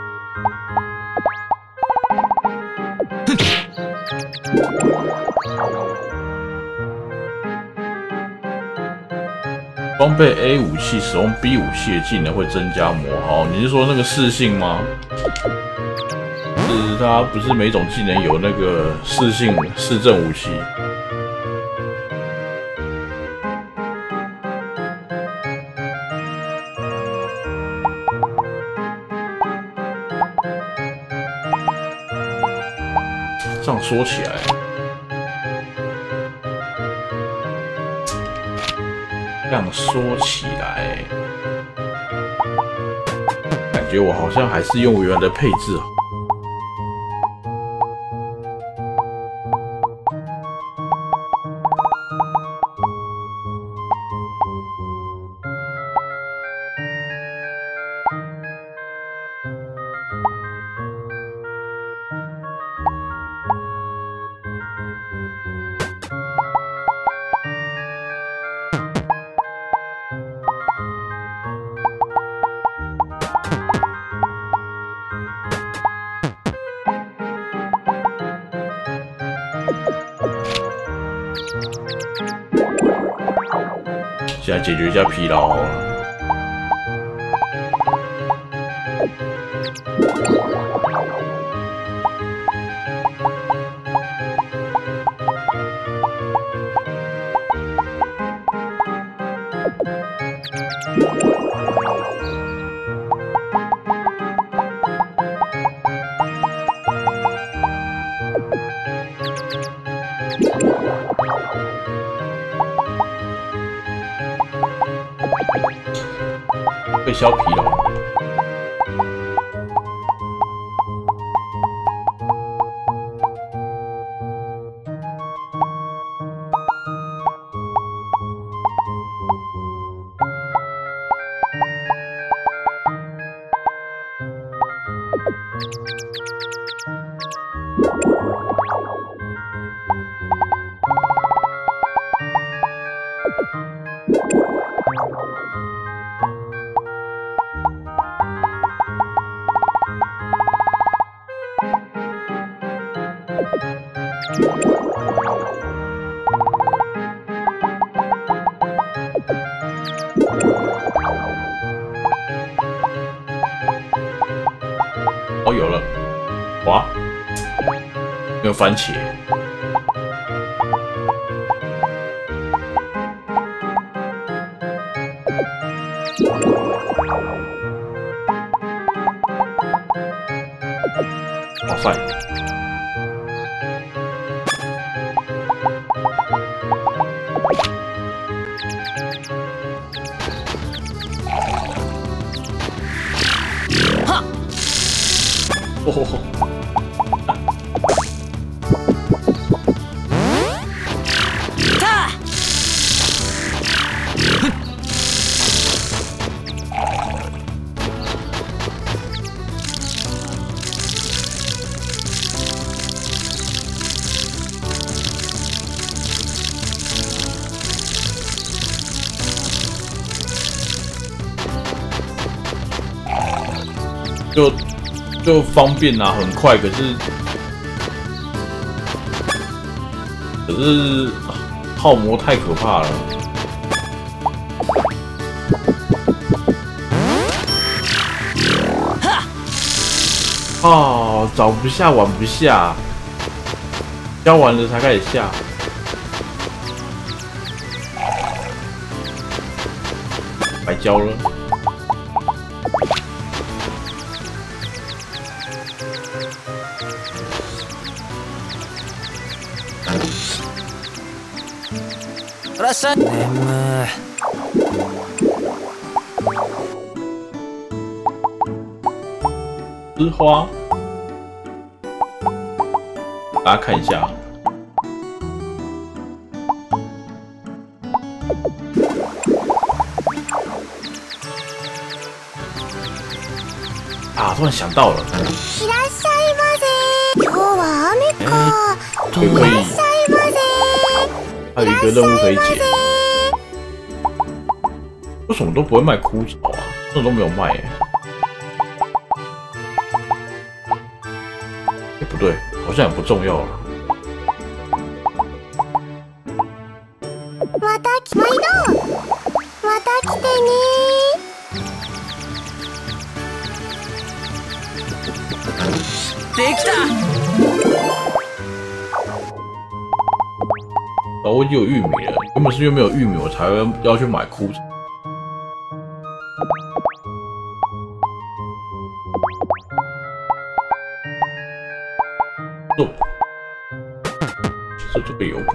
装备 A 武器使用 B 武器的技能会增加魔耗。你是说那个四性吗？是它不是每种技能有那个四性四正武器？这样说起来，这样说起来，感觉我好像还是用原来的配置啊。现在解决一下疲劳好了。会消疲劳。 哦，有了，哇，没有番茄。哇塞！ 哈！ 哦吼吼！ 他！ 就就方便啊，很快，可是可是耗魔太可怕了。哦，早不下，晚不下，教完了才开始下。白教了。 いらっしゃい。眠い。枝花，大家看一下。啊！突然想到了。 いらっしゃいませ。今日は雨か。 可以可以。还有一个任务可以解。为什么都不会卖枯草啊？这种都没有卖耶。哎，不对，好像也不重要了。 また来毎度。また来てね。 できた。 然后我已经有玉米了，原本是因为没有玉米，我才要去买枯草。哦，是这个油补。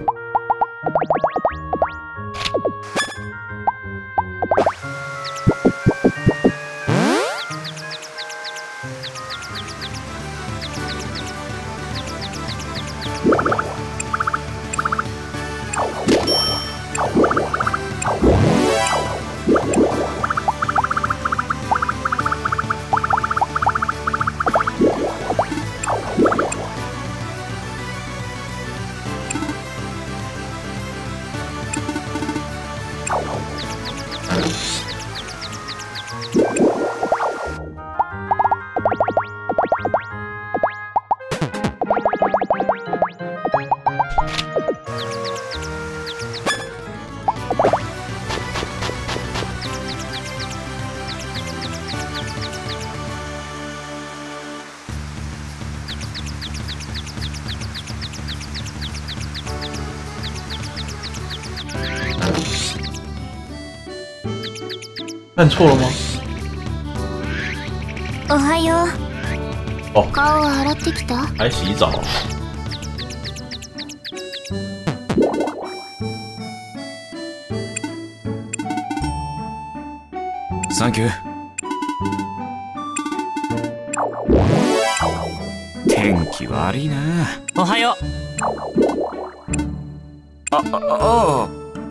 看错了吗？ おはよう。 哦， 顔を洗ってきた？ 还洗澡。 サンキュー。天気悪いな。 おはよあ、あ、ああ。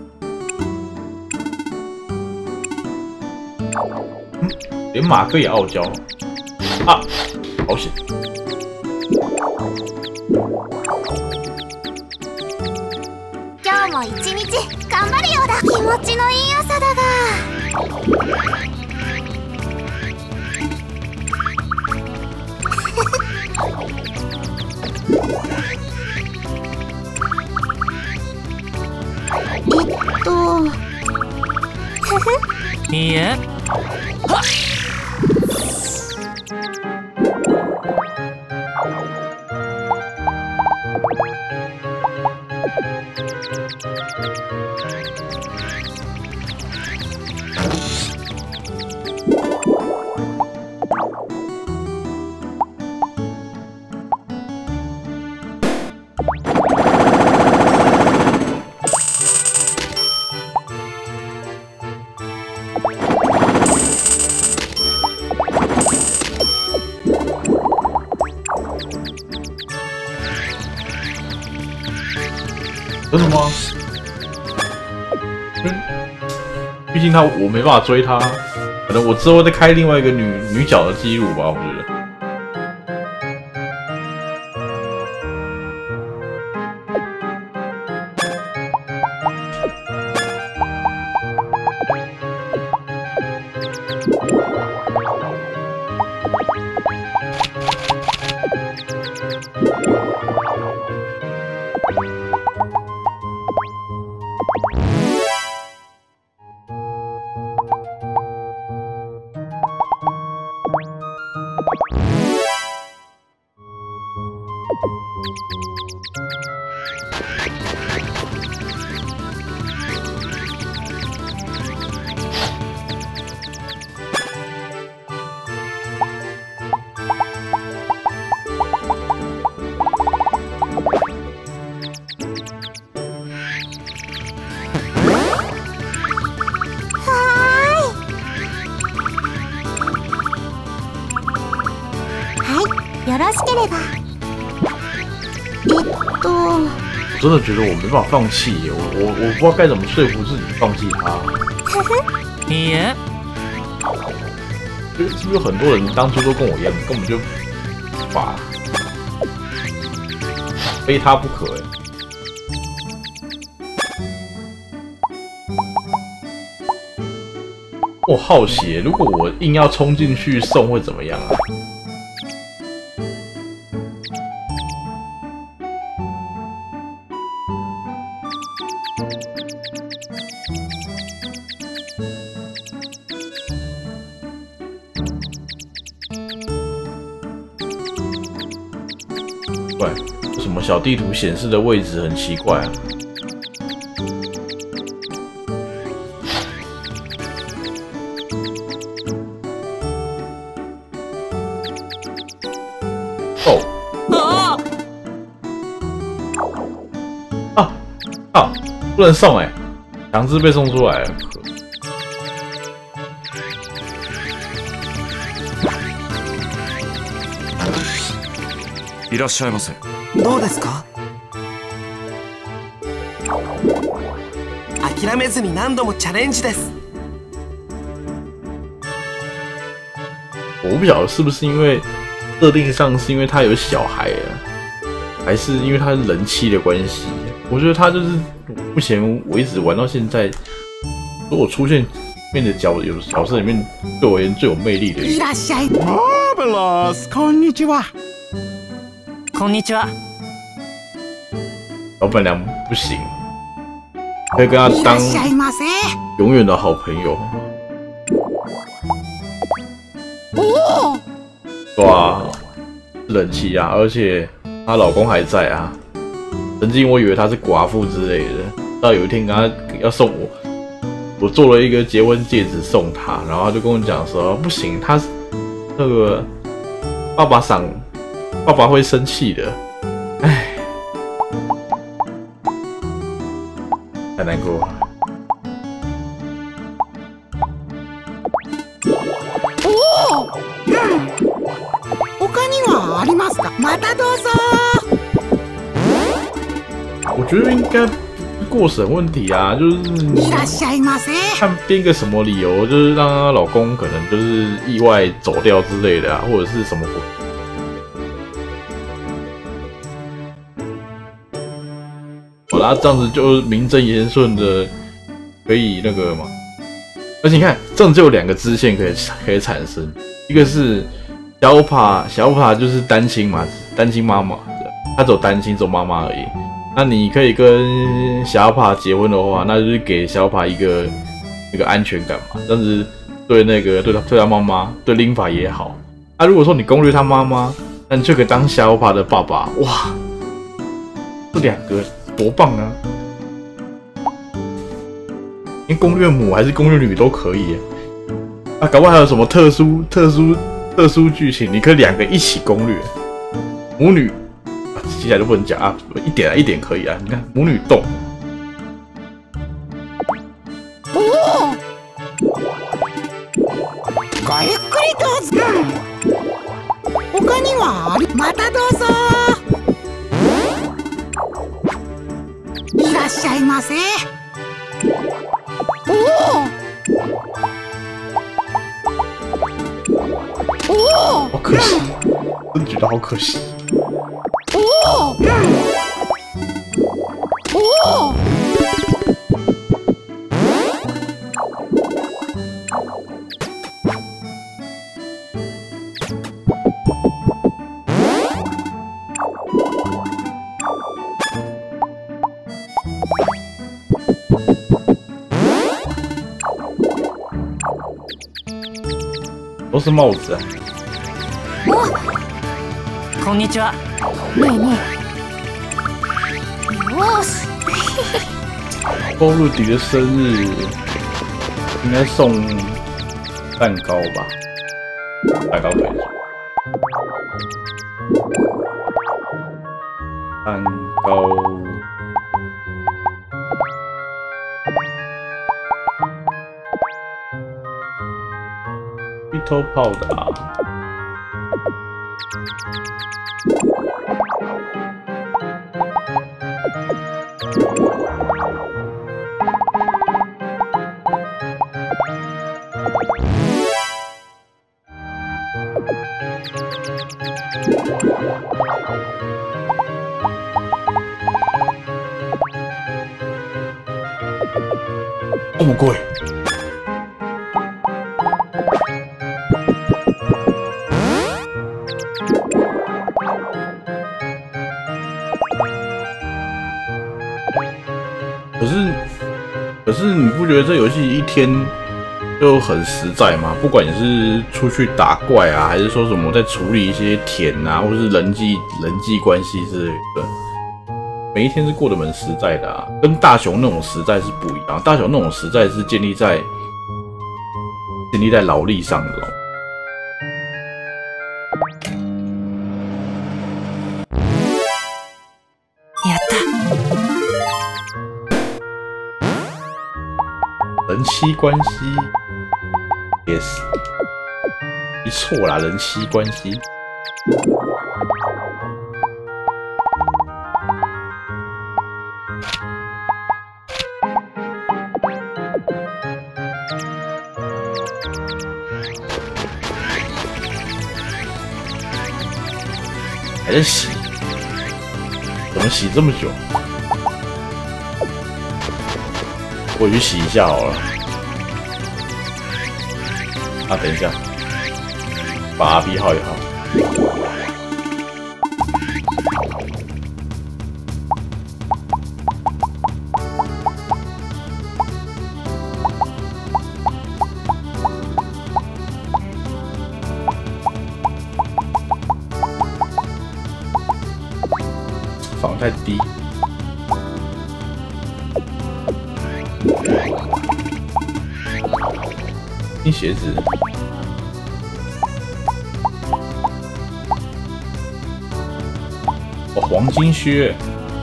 连马哥也傲娇啊！好险！ 今日も一日頑張るようだ。気持ちのいい朝だが。 といいえ。はっ。 真的吗？嗯，毕竟他我没办法追他，可能我之后再开另外一个女女角的记录吧，我觉得。 よろしければ。えっと， 我真的觉得我没办法放弃耶，我我我不知道该怎么说服自己放弃他。 いいえ。 是不是有很多人当初都跟我一样，根本就无法非他不可哎。我好奇，如果我硬要冲进去送会怎么样啊？怪，为什么小地图显示的位置很奇怪啊？哦，啊啊，不能送哎、欸，强制被送出来了。 いらっしゃいませ。 どうですか？諦めずに何度もチャレンジです。 我不晓得是不是因为设定上是因为他有小孩啊，还是因为他是人妻的关系？我觉得他就是目前我一直玩到现在，如果出现里面的角有角色里面对我而言最有魅力的一个。 いらっしゃい。Marvelous，こんにちは。 こんにちは。 老板娘不行，可以跟他当永远的好朋友。 哦， 对啊，人妻啊，而且她老公还在啊。曾经我以为她是寡妇之类的，到有一天跟她要送我，我做了一个结婚戒指送她，然后她就跟我讲说不行，她那个爸爸赏。爸爸会生气的，唉，太难过了。 おお、うん。他にはありますか？またどうぞ。 我觉得应该过审问题啊，就是いらっしゃいませ。 看编个什么理由，就是让她老公可能就是意外走掉之类的啊，或者是什么。然后这样子就名正言顺的可以那个嘛，而且你看这样就有两个支线可以可以产生，一个是小欧帕，小欧帕就是单亲嘛，单亲妈妈，她只有单亲，只有妈妈而已。 那你可以跟小帕结婚的话，那就是给小帕一个那个安全感嘛，这样子对那个对他对他妈妈对林法也好。那、啊、如果说你攻略他妈妈，那你就可以当小帕的爸爸，哇，这两个多棒啊！连攻略母还是攻略女都可以啊！搞不好还有什么特殊特殊特殊剧情，你可以两个一起攻略母女。接下来就不能讲啊，一点啊一点可以啊。你看母女洞， おお、ごゆっくりどうぞ。他にはあり、またどうぞ。いらっしゃいませ。おお、おお， 好可惜，真的觉得好可惜。 おお、おお。 都是帽子啊！ こんにちは。 ねえねえ。よし。 波露迪的生日应该送蛋糕吧？蛋糕可以。蛋糕。偷泡的啊！这么贵？可是，可是你不觉得这游戏一天就很实在吗？不管你是出去打怪啊，还是说什么在处理一些田啊，或是人际人际关系之类的，每一天是过得蛮实在的啊。跟大雄那种实在是不一样，大雄那种实在是建立在建立在劳力上的咯。 やった。 人妻关系也是一错啦，人妻关系。还在洗？怎么洗这么久？我去洗一下好了。啊，等一下，把 R P 号一号。放太低。新鞋子，哦，黄金靴，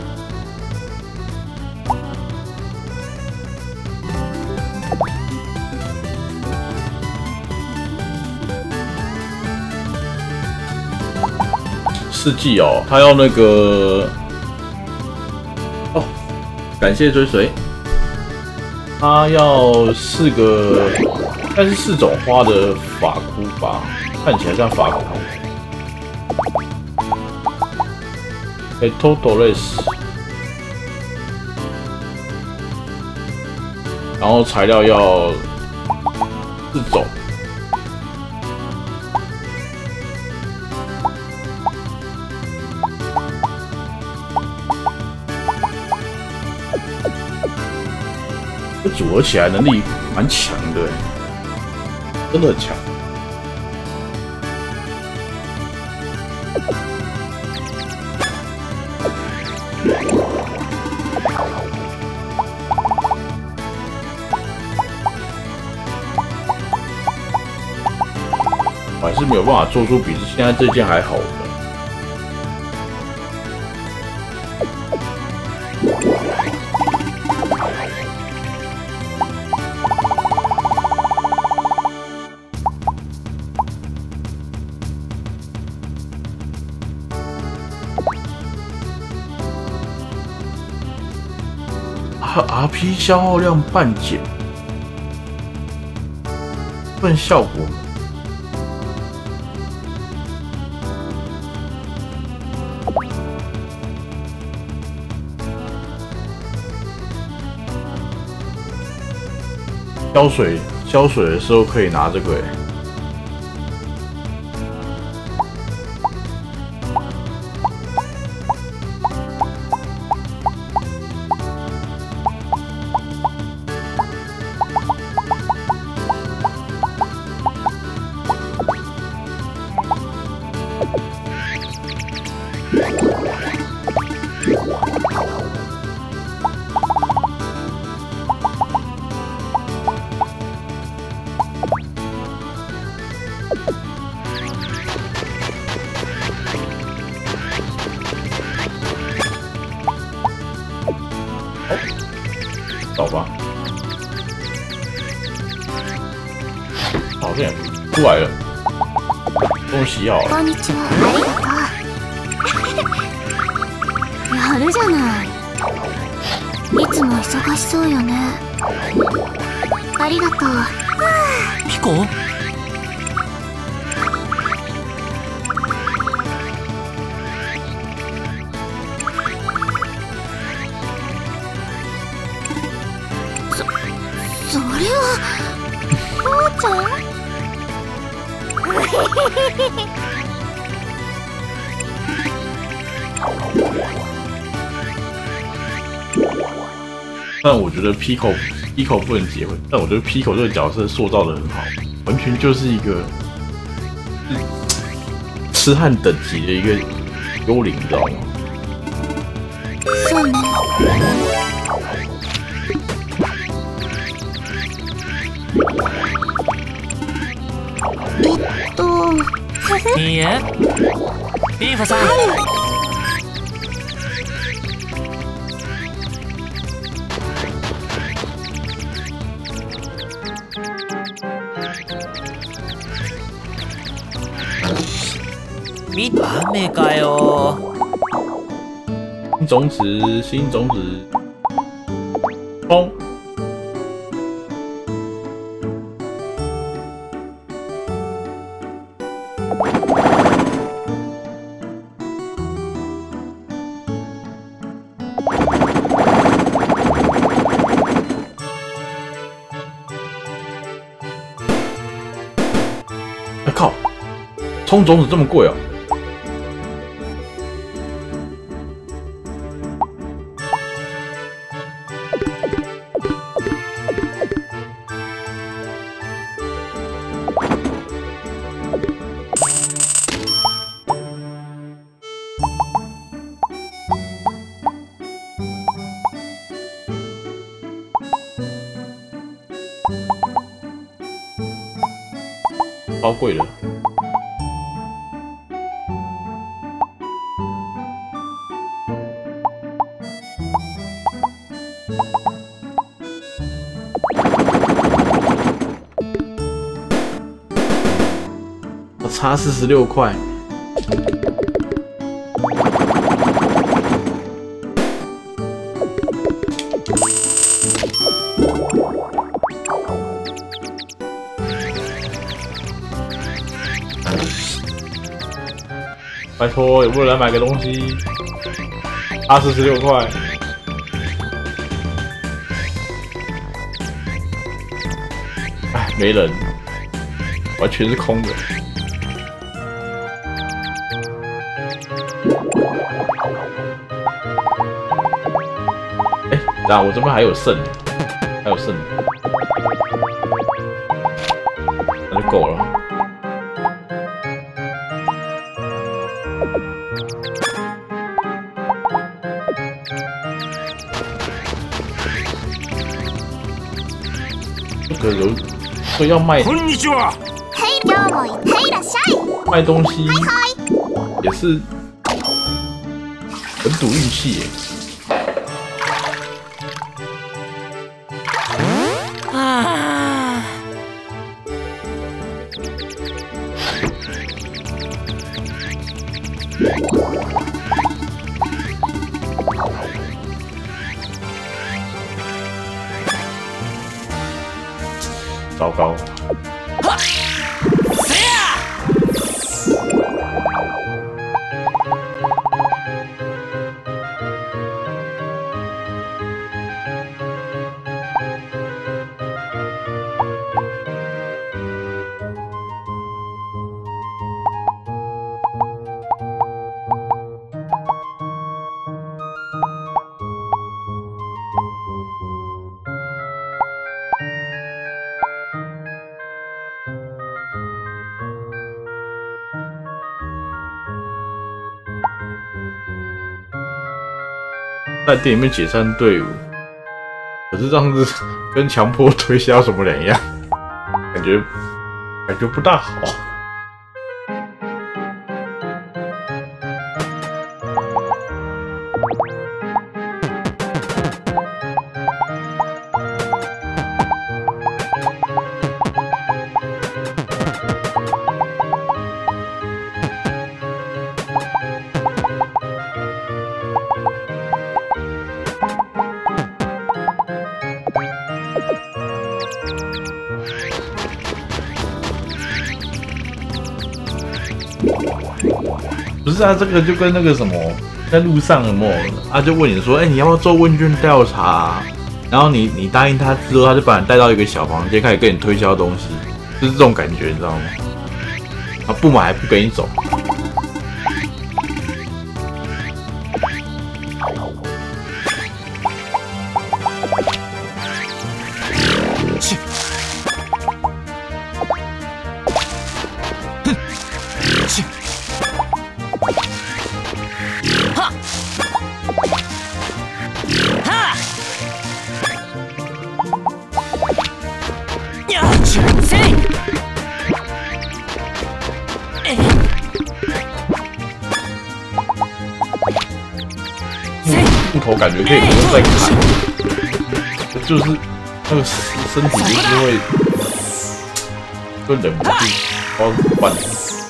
四季哦，他要那个，哦，感谢追随，他要四个。应该是四种花的法箍吧，看起来像法箍。哎 ，Totales， 然后材料要四种。 组合起来能力蛮强的，真的很强。我还是没有办法做出比现在这件还好的。R P 消耗量半减，份效果。浇水浇水的时候可以拿这个哎。找吧，好像出来了，终于洗好了。 こんにちは。ありがとう。やるじゃない。いつも忙しそうよね。ありがとう。 ピコ？ それは父ちゃん？ 但我觉得 Pico Pico 不能结婚，但我觉得 Pico 这个角色塑造的很好，完全就是一个痴汉等级的一个幽灵，你知道吗？ そうね。えっと。 いいえ。ビーファさん。雨かよ。 新种子，新种子，冲！哎靠！冲种子这么贵哦！超贵的。我差四十六块。拜托，有没有人来买个东西？差四十六块。哎，没人，完全是空的。哎，那我这边还有剩，还还有圣女，那就够了。这个有，所以要卖こんにちは。 嘿，今日も嘿いらっしゃい。 卖东西，也是很赌运气耶。 啊！ 糟糕！ 谁呀？ 在店里面解散队伍，可是这样子跟强迫推销有什么两样？感觉感觉不大好。不是啊，这个就跟那个什么，在路上有没有？他就问你说，哎、欸，你要不要做问卷调查？然后你你答应他之后，他就把你带到一个小房间，开始跟你推销东西，就是这种感觉，你知道吗？他不买还不给你走。木头感觉可以不用再砍，就是那个身体就是会会忍不住，不知道怎么办。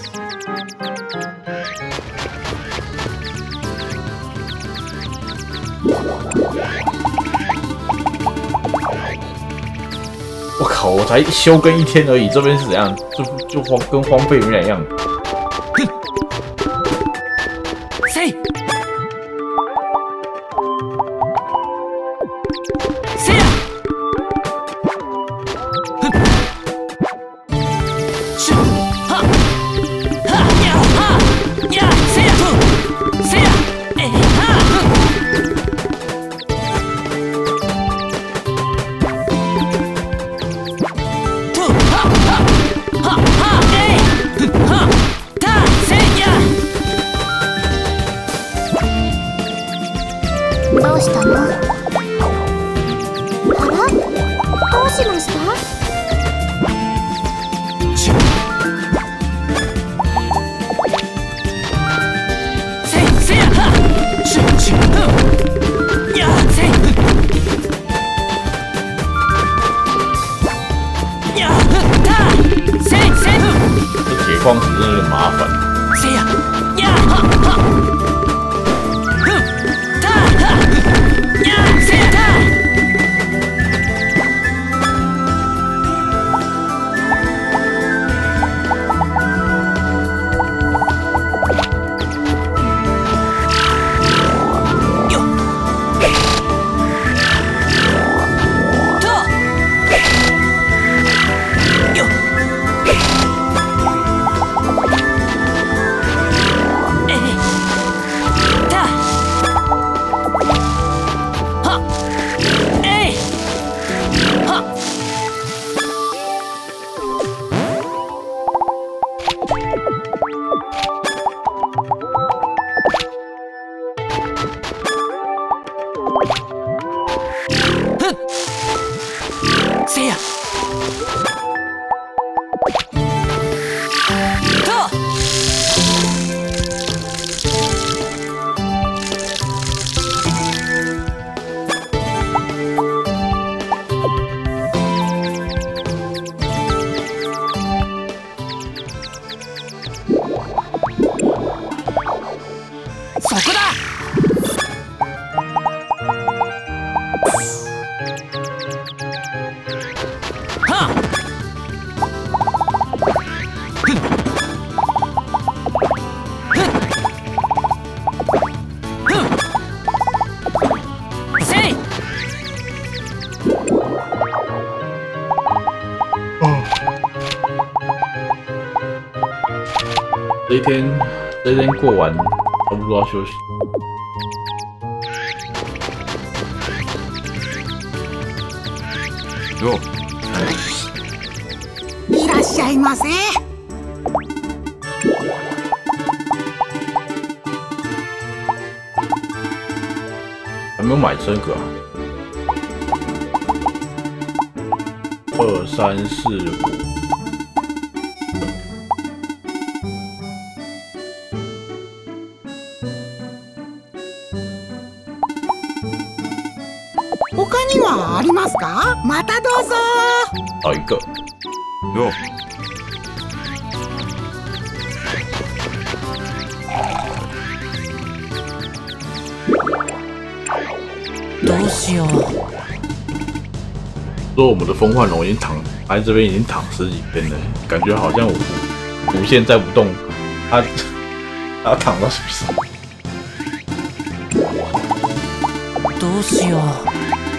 我靠！我才休更一天而已，这边是怎样？就就荒跟荒废有点一样。 谁？谁呀？哼！是哈哈呀哈呀！谁呀？谁呀？哎哈！ どうしたの？あら？どうしました？ せせやはししやせ呀他せせ这铁矿石真的有点麻烦。 せや呀哈哈。 そこだ。はっ。 这一天，这一天过完，差不多要休息。 よいらっしゃいませ。 还没有买这个、啊。二三四五。 他にはありますか？またどうぞ。 找一个。 よどうしよう。 说我们的风幻龙已经躺，他在这边已经躺十几天了，感觉好像我无限载不动，他他躺到什么时候？ どうしよう。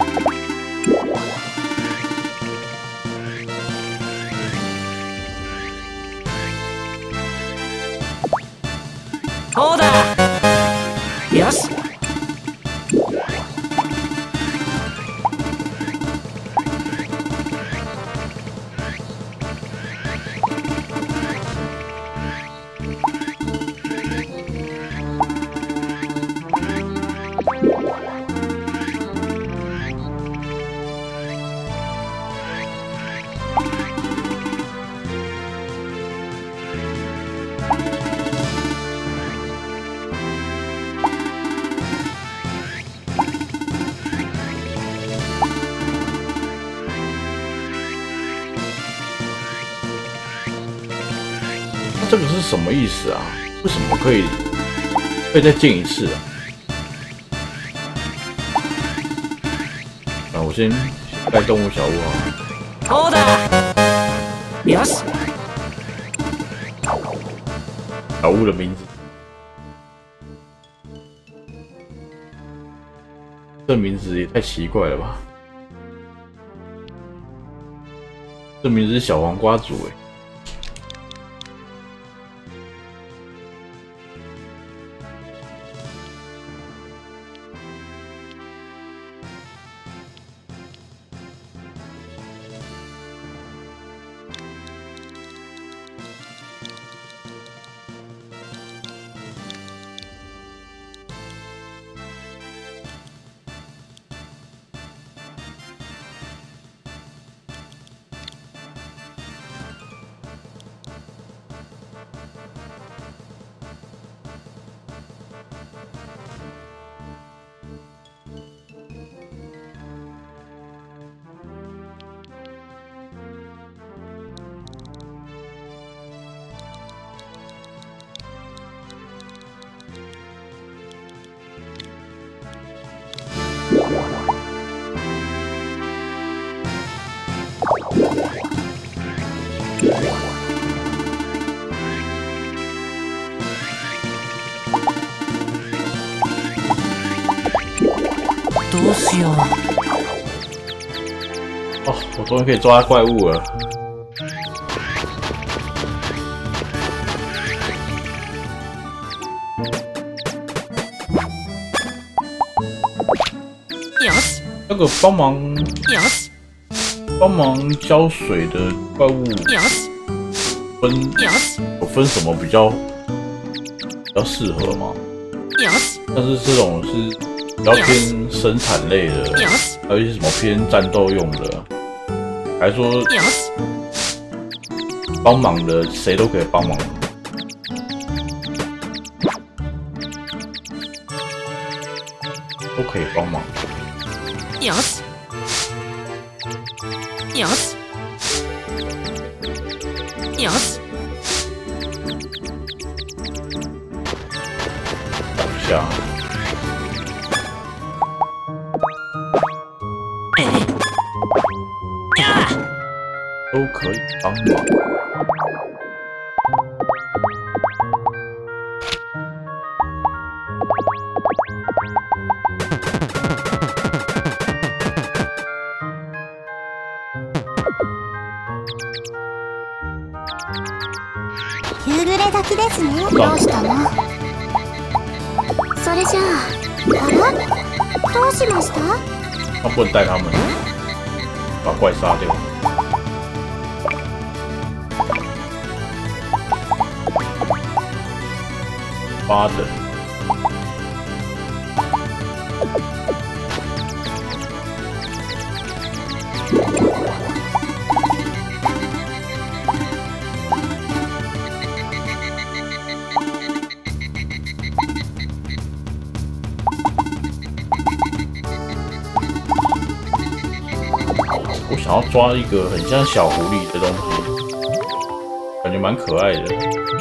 そうだ。よし。 这个是什么意思啊？为什么可以可以再进一次啊？啊，我先盖动物小屋啊。 そうだ。よし。 小屋的名字，这名字也太奇怪了吧？这名字是小黄瓜族哎。 どうしよう。 哦，我终于可以抓怪物了。 よし。 那个帮忙よし。 帮忙浇水的怪物よし。 分よし。 有分什么比较比较适合吗？ よし。 但是这种是比较偏生产类的， よし。 还有一些什么偏战斗用的。 还说帮忙的谁都可以帮忙，都可以帮忙。 よしよしよし等一下，都可以帮忙。 夕暮れ時ですね。どうしたの？それじゃあ、あら？どうしました？ 他不能带他们，把怪杀掉。八的。我想要抓一个很像小狐狸的东西，感觉蛮可爱的。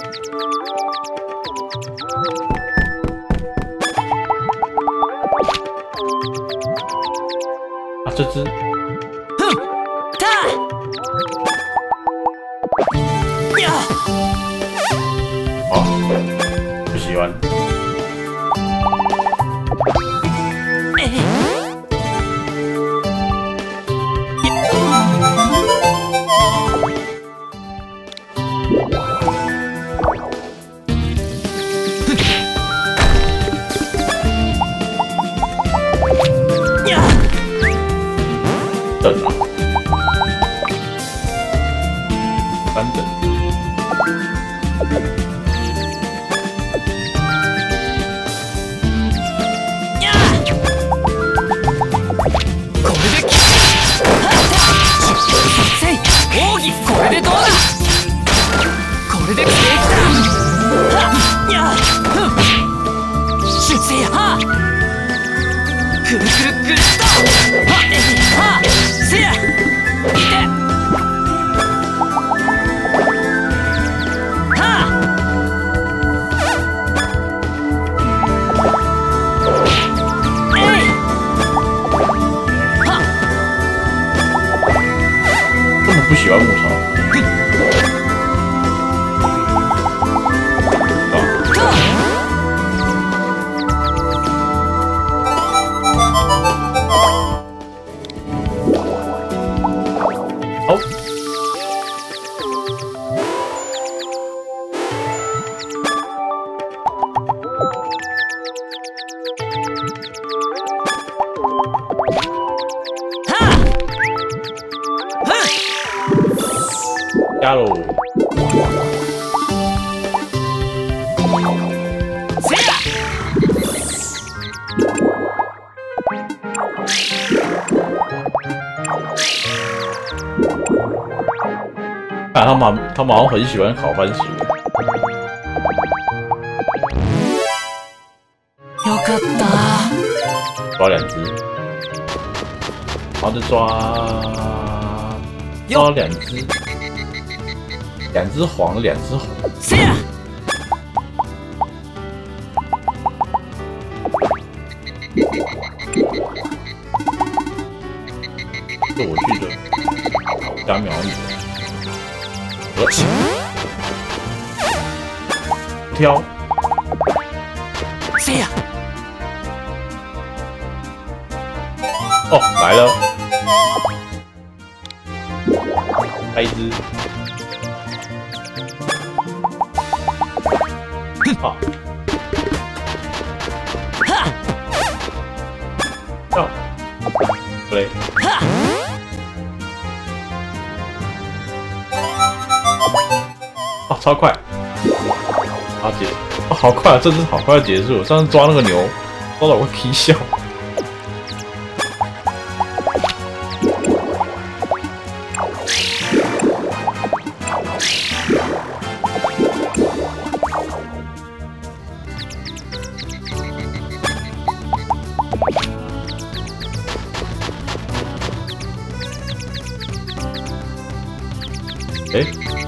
啊，这只， 哼，他，呀， 啊，不喜欢。等啊，三等。 呀，これで、せい、奥義、これでどうだ。これで正義だ。は、や、ふん、出世や、は、くるくるくるっと、は、え、は。せや！いて！はあ！哎！哈！ 这么不喜欢牧场？加喽！ 谁呀？ 看他们，他们好像很喜欢烤番薯。 よかった。 抓两只，然后再抓抓两只。两只黄的，两只红。 谁呀？ 这我去的，我加秒你。挑。 谁呀？ 哦，来了，来一只。好， 哈， 跳，不嘞， 哈， 哦，超快，好结，哦，好快啊，这只好快要结束。上次抓那个牛，抓到我会啼笑。 哎，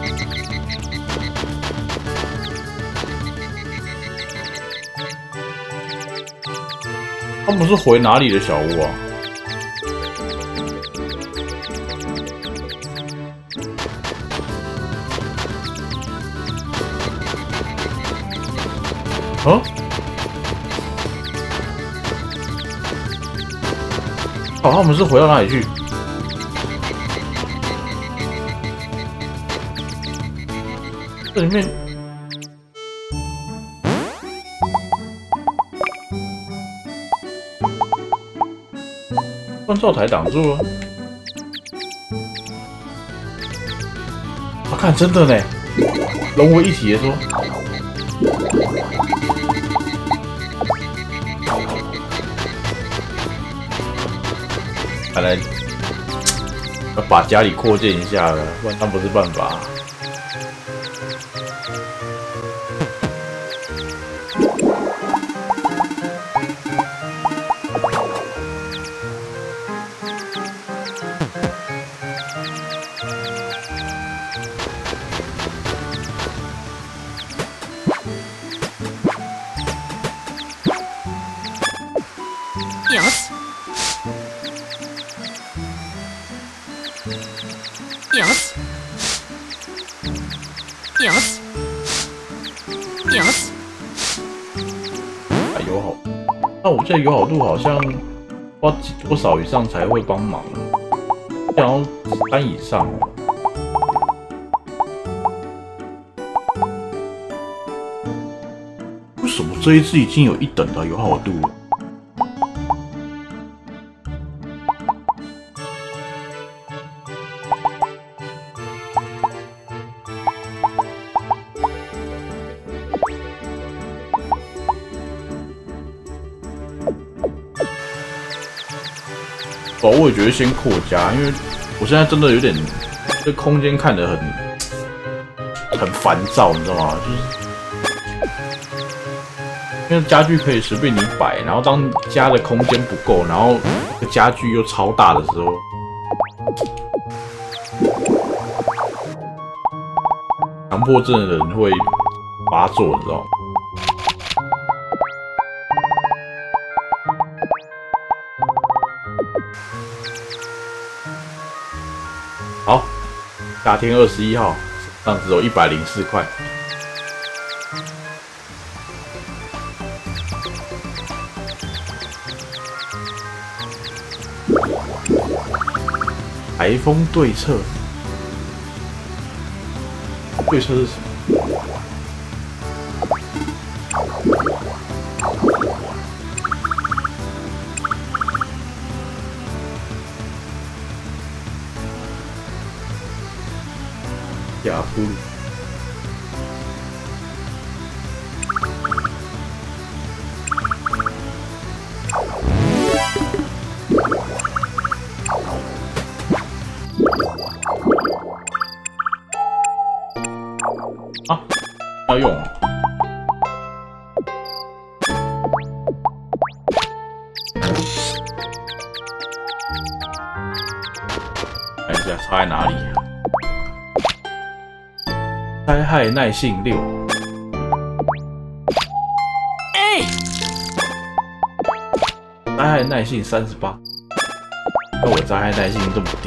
他们是回哪里的小屋啊？啊？哦，他们是回到哪里去？这里面关照台挡住了。我、啊、看，真的呢，融为一体的说。看来要把家里扩建一下了，不然那不是办法。 よしよしよしよし。 啊，友好，那我记得友好度好像不知道多少以上才会帮忙，想要三以上哦。为什么这一次已经有一等的友好度了？哦，我也觉得先扩加，因为我现在真的有点这空间看得很很烦躁，你知道吗？就是因为家具可以随便你摆，然后当家的空间不够，然后这个家具又超大的时候，强迫症的人会发作，你知道吗？好，夏天二十一号，上只有一百零四块。台风对策，对策是什么？雅布鲁。啊，要用啊！看一下差在哪里。灾害耐性六。 哎， 灾害耐性三十八。那我灾害耐性这么低。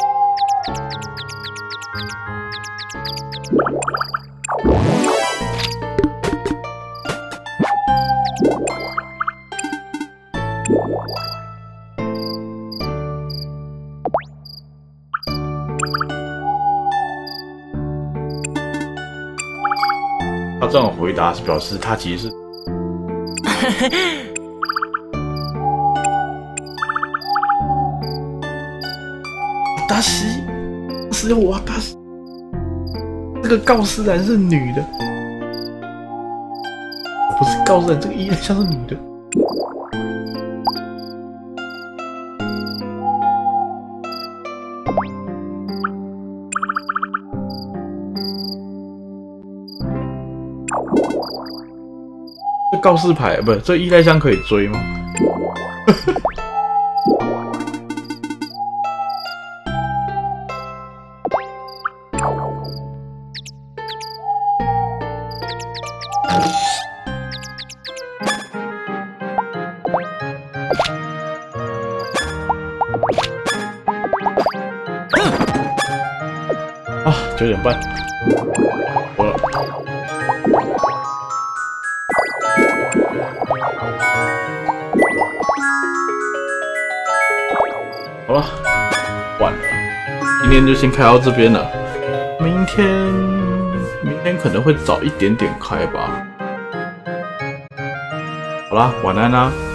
他这种回答是表示他其实是达西，是我达西，这个告示栏是女的，不是告示栏，这个依然像是女的。这告示牌不是这依赖箱可以追吗？ 啊，九点半，好了。好了，晚了，今天就先开到这边了。明天，明天可能会早一点点开吧。好啦，晚安啦。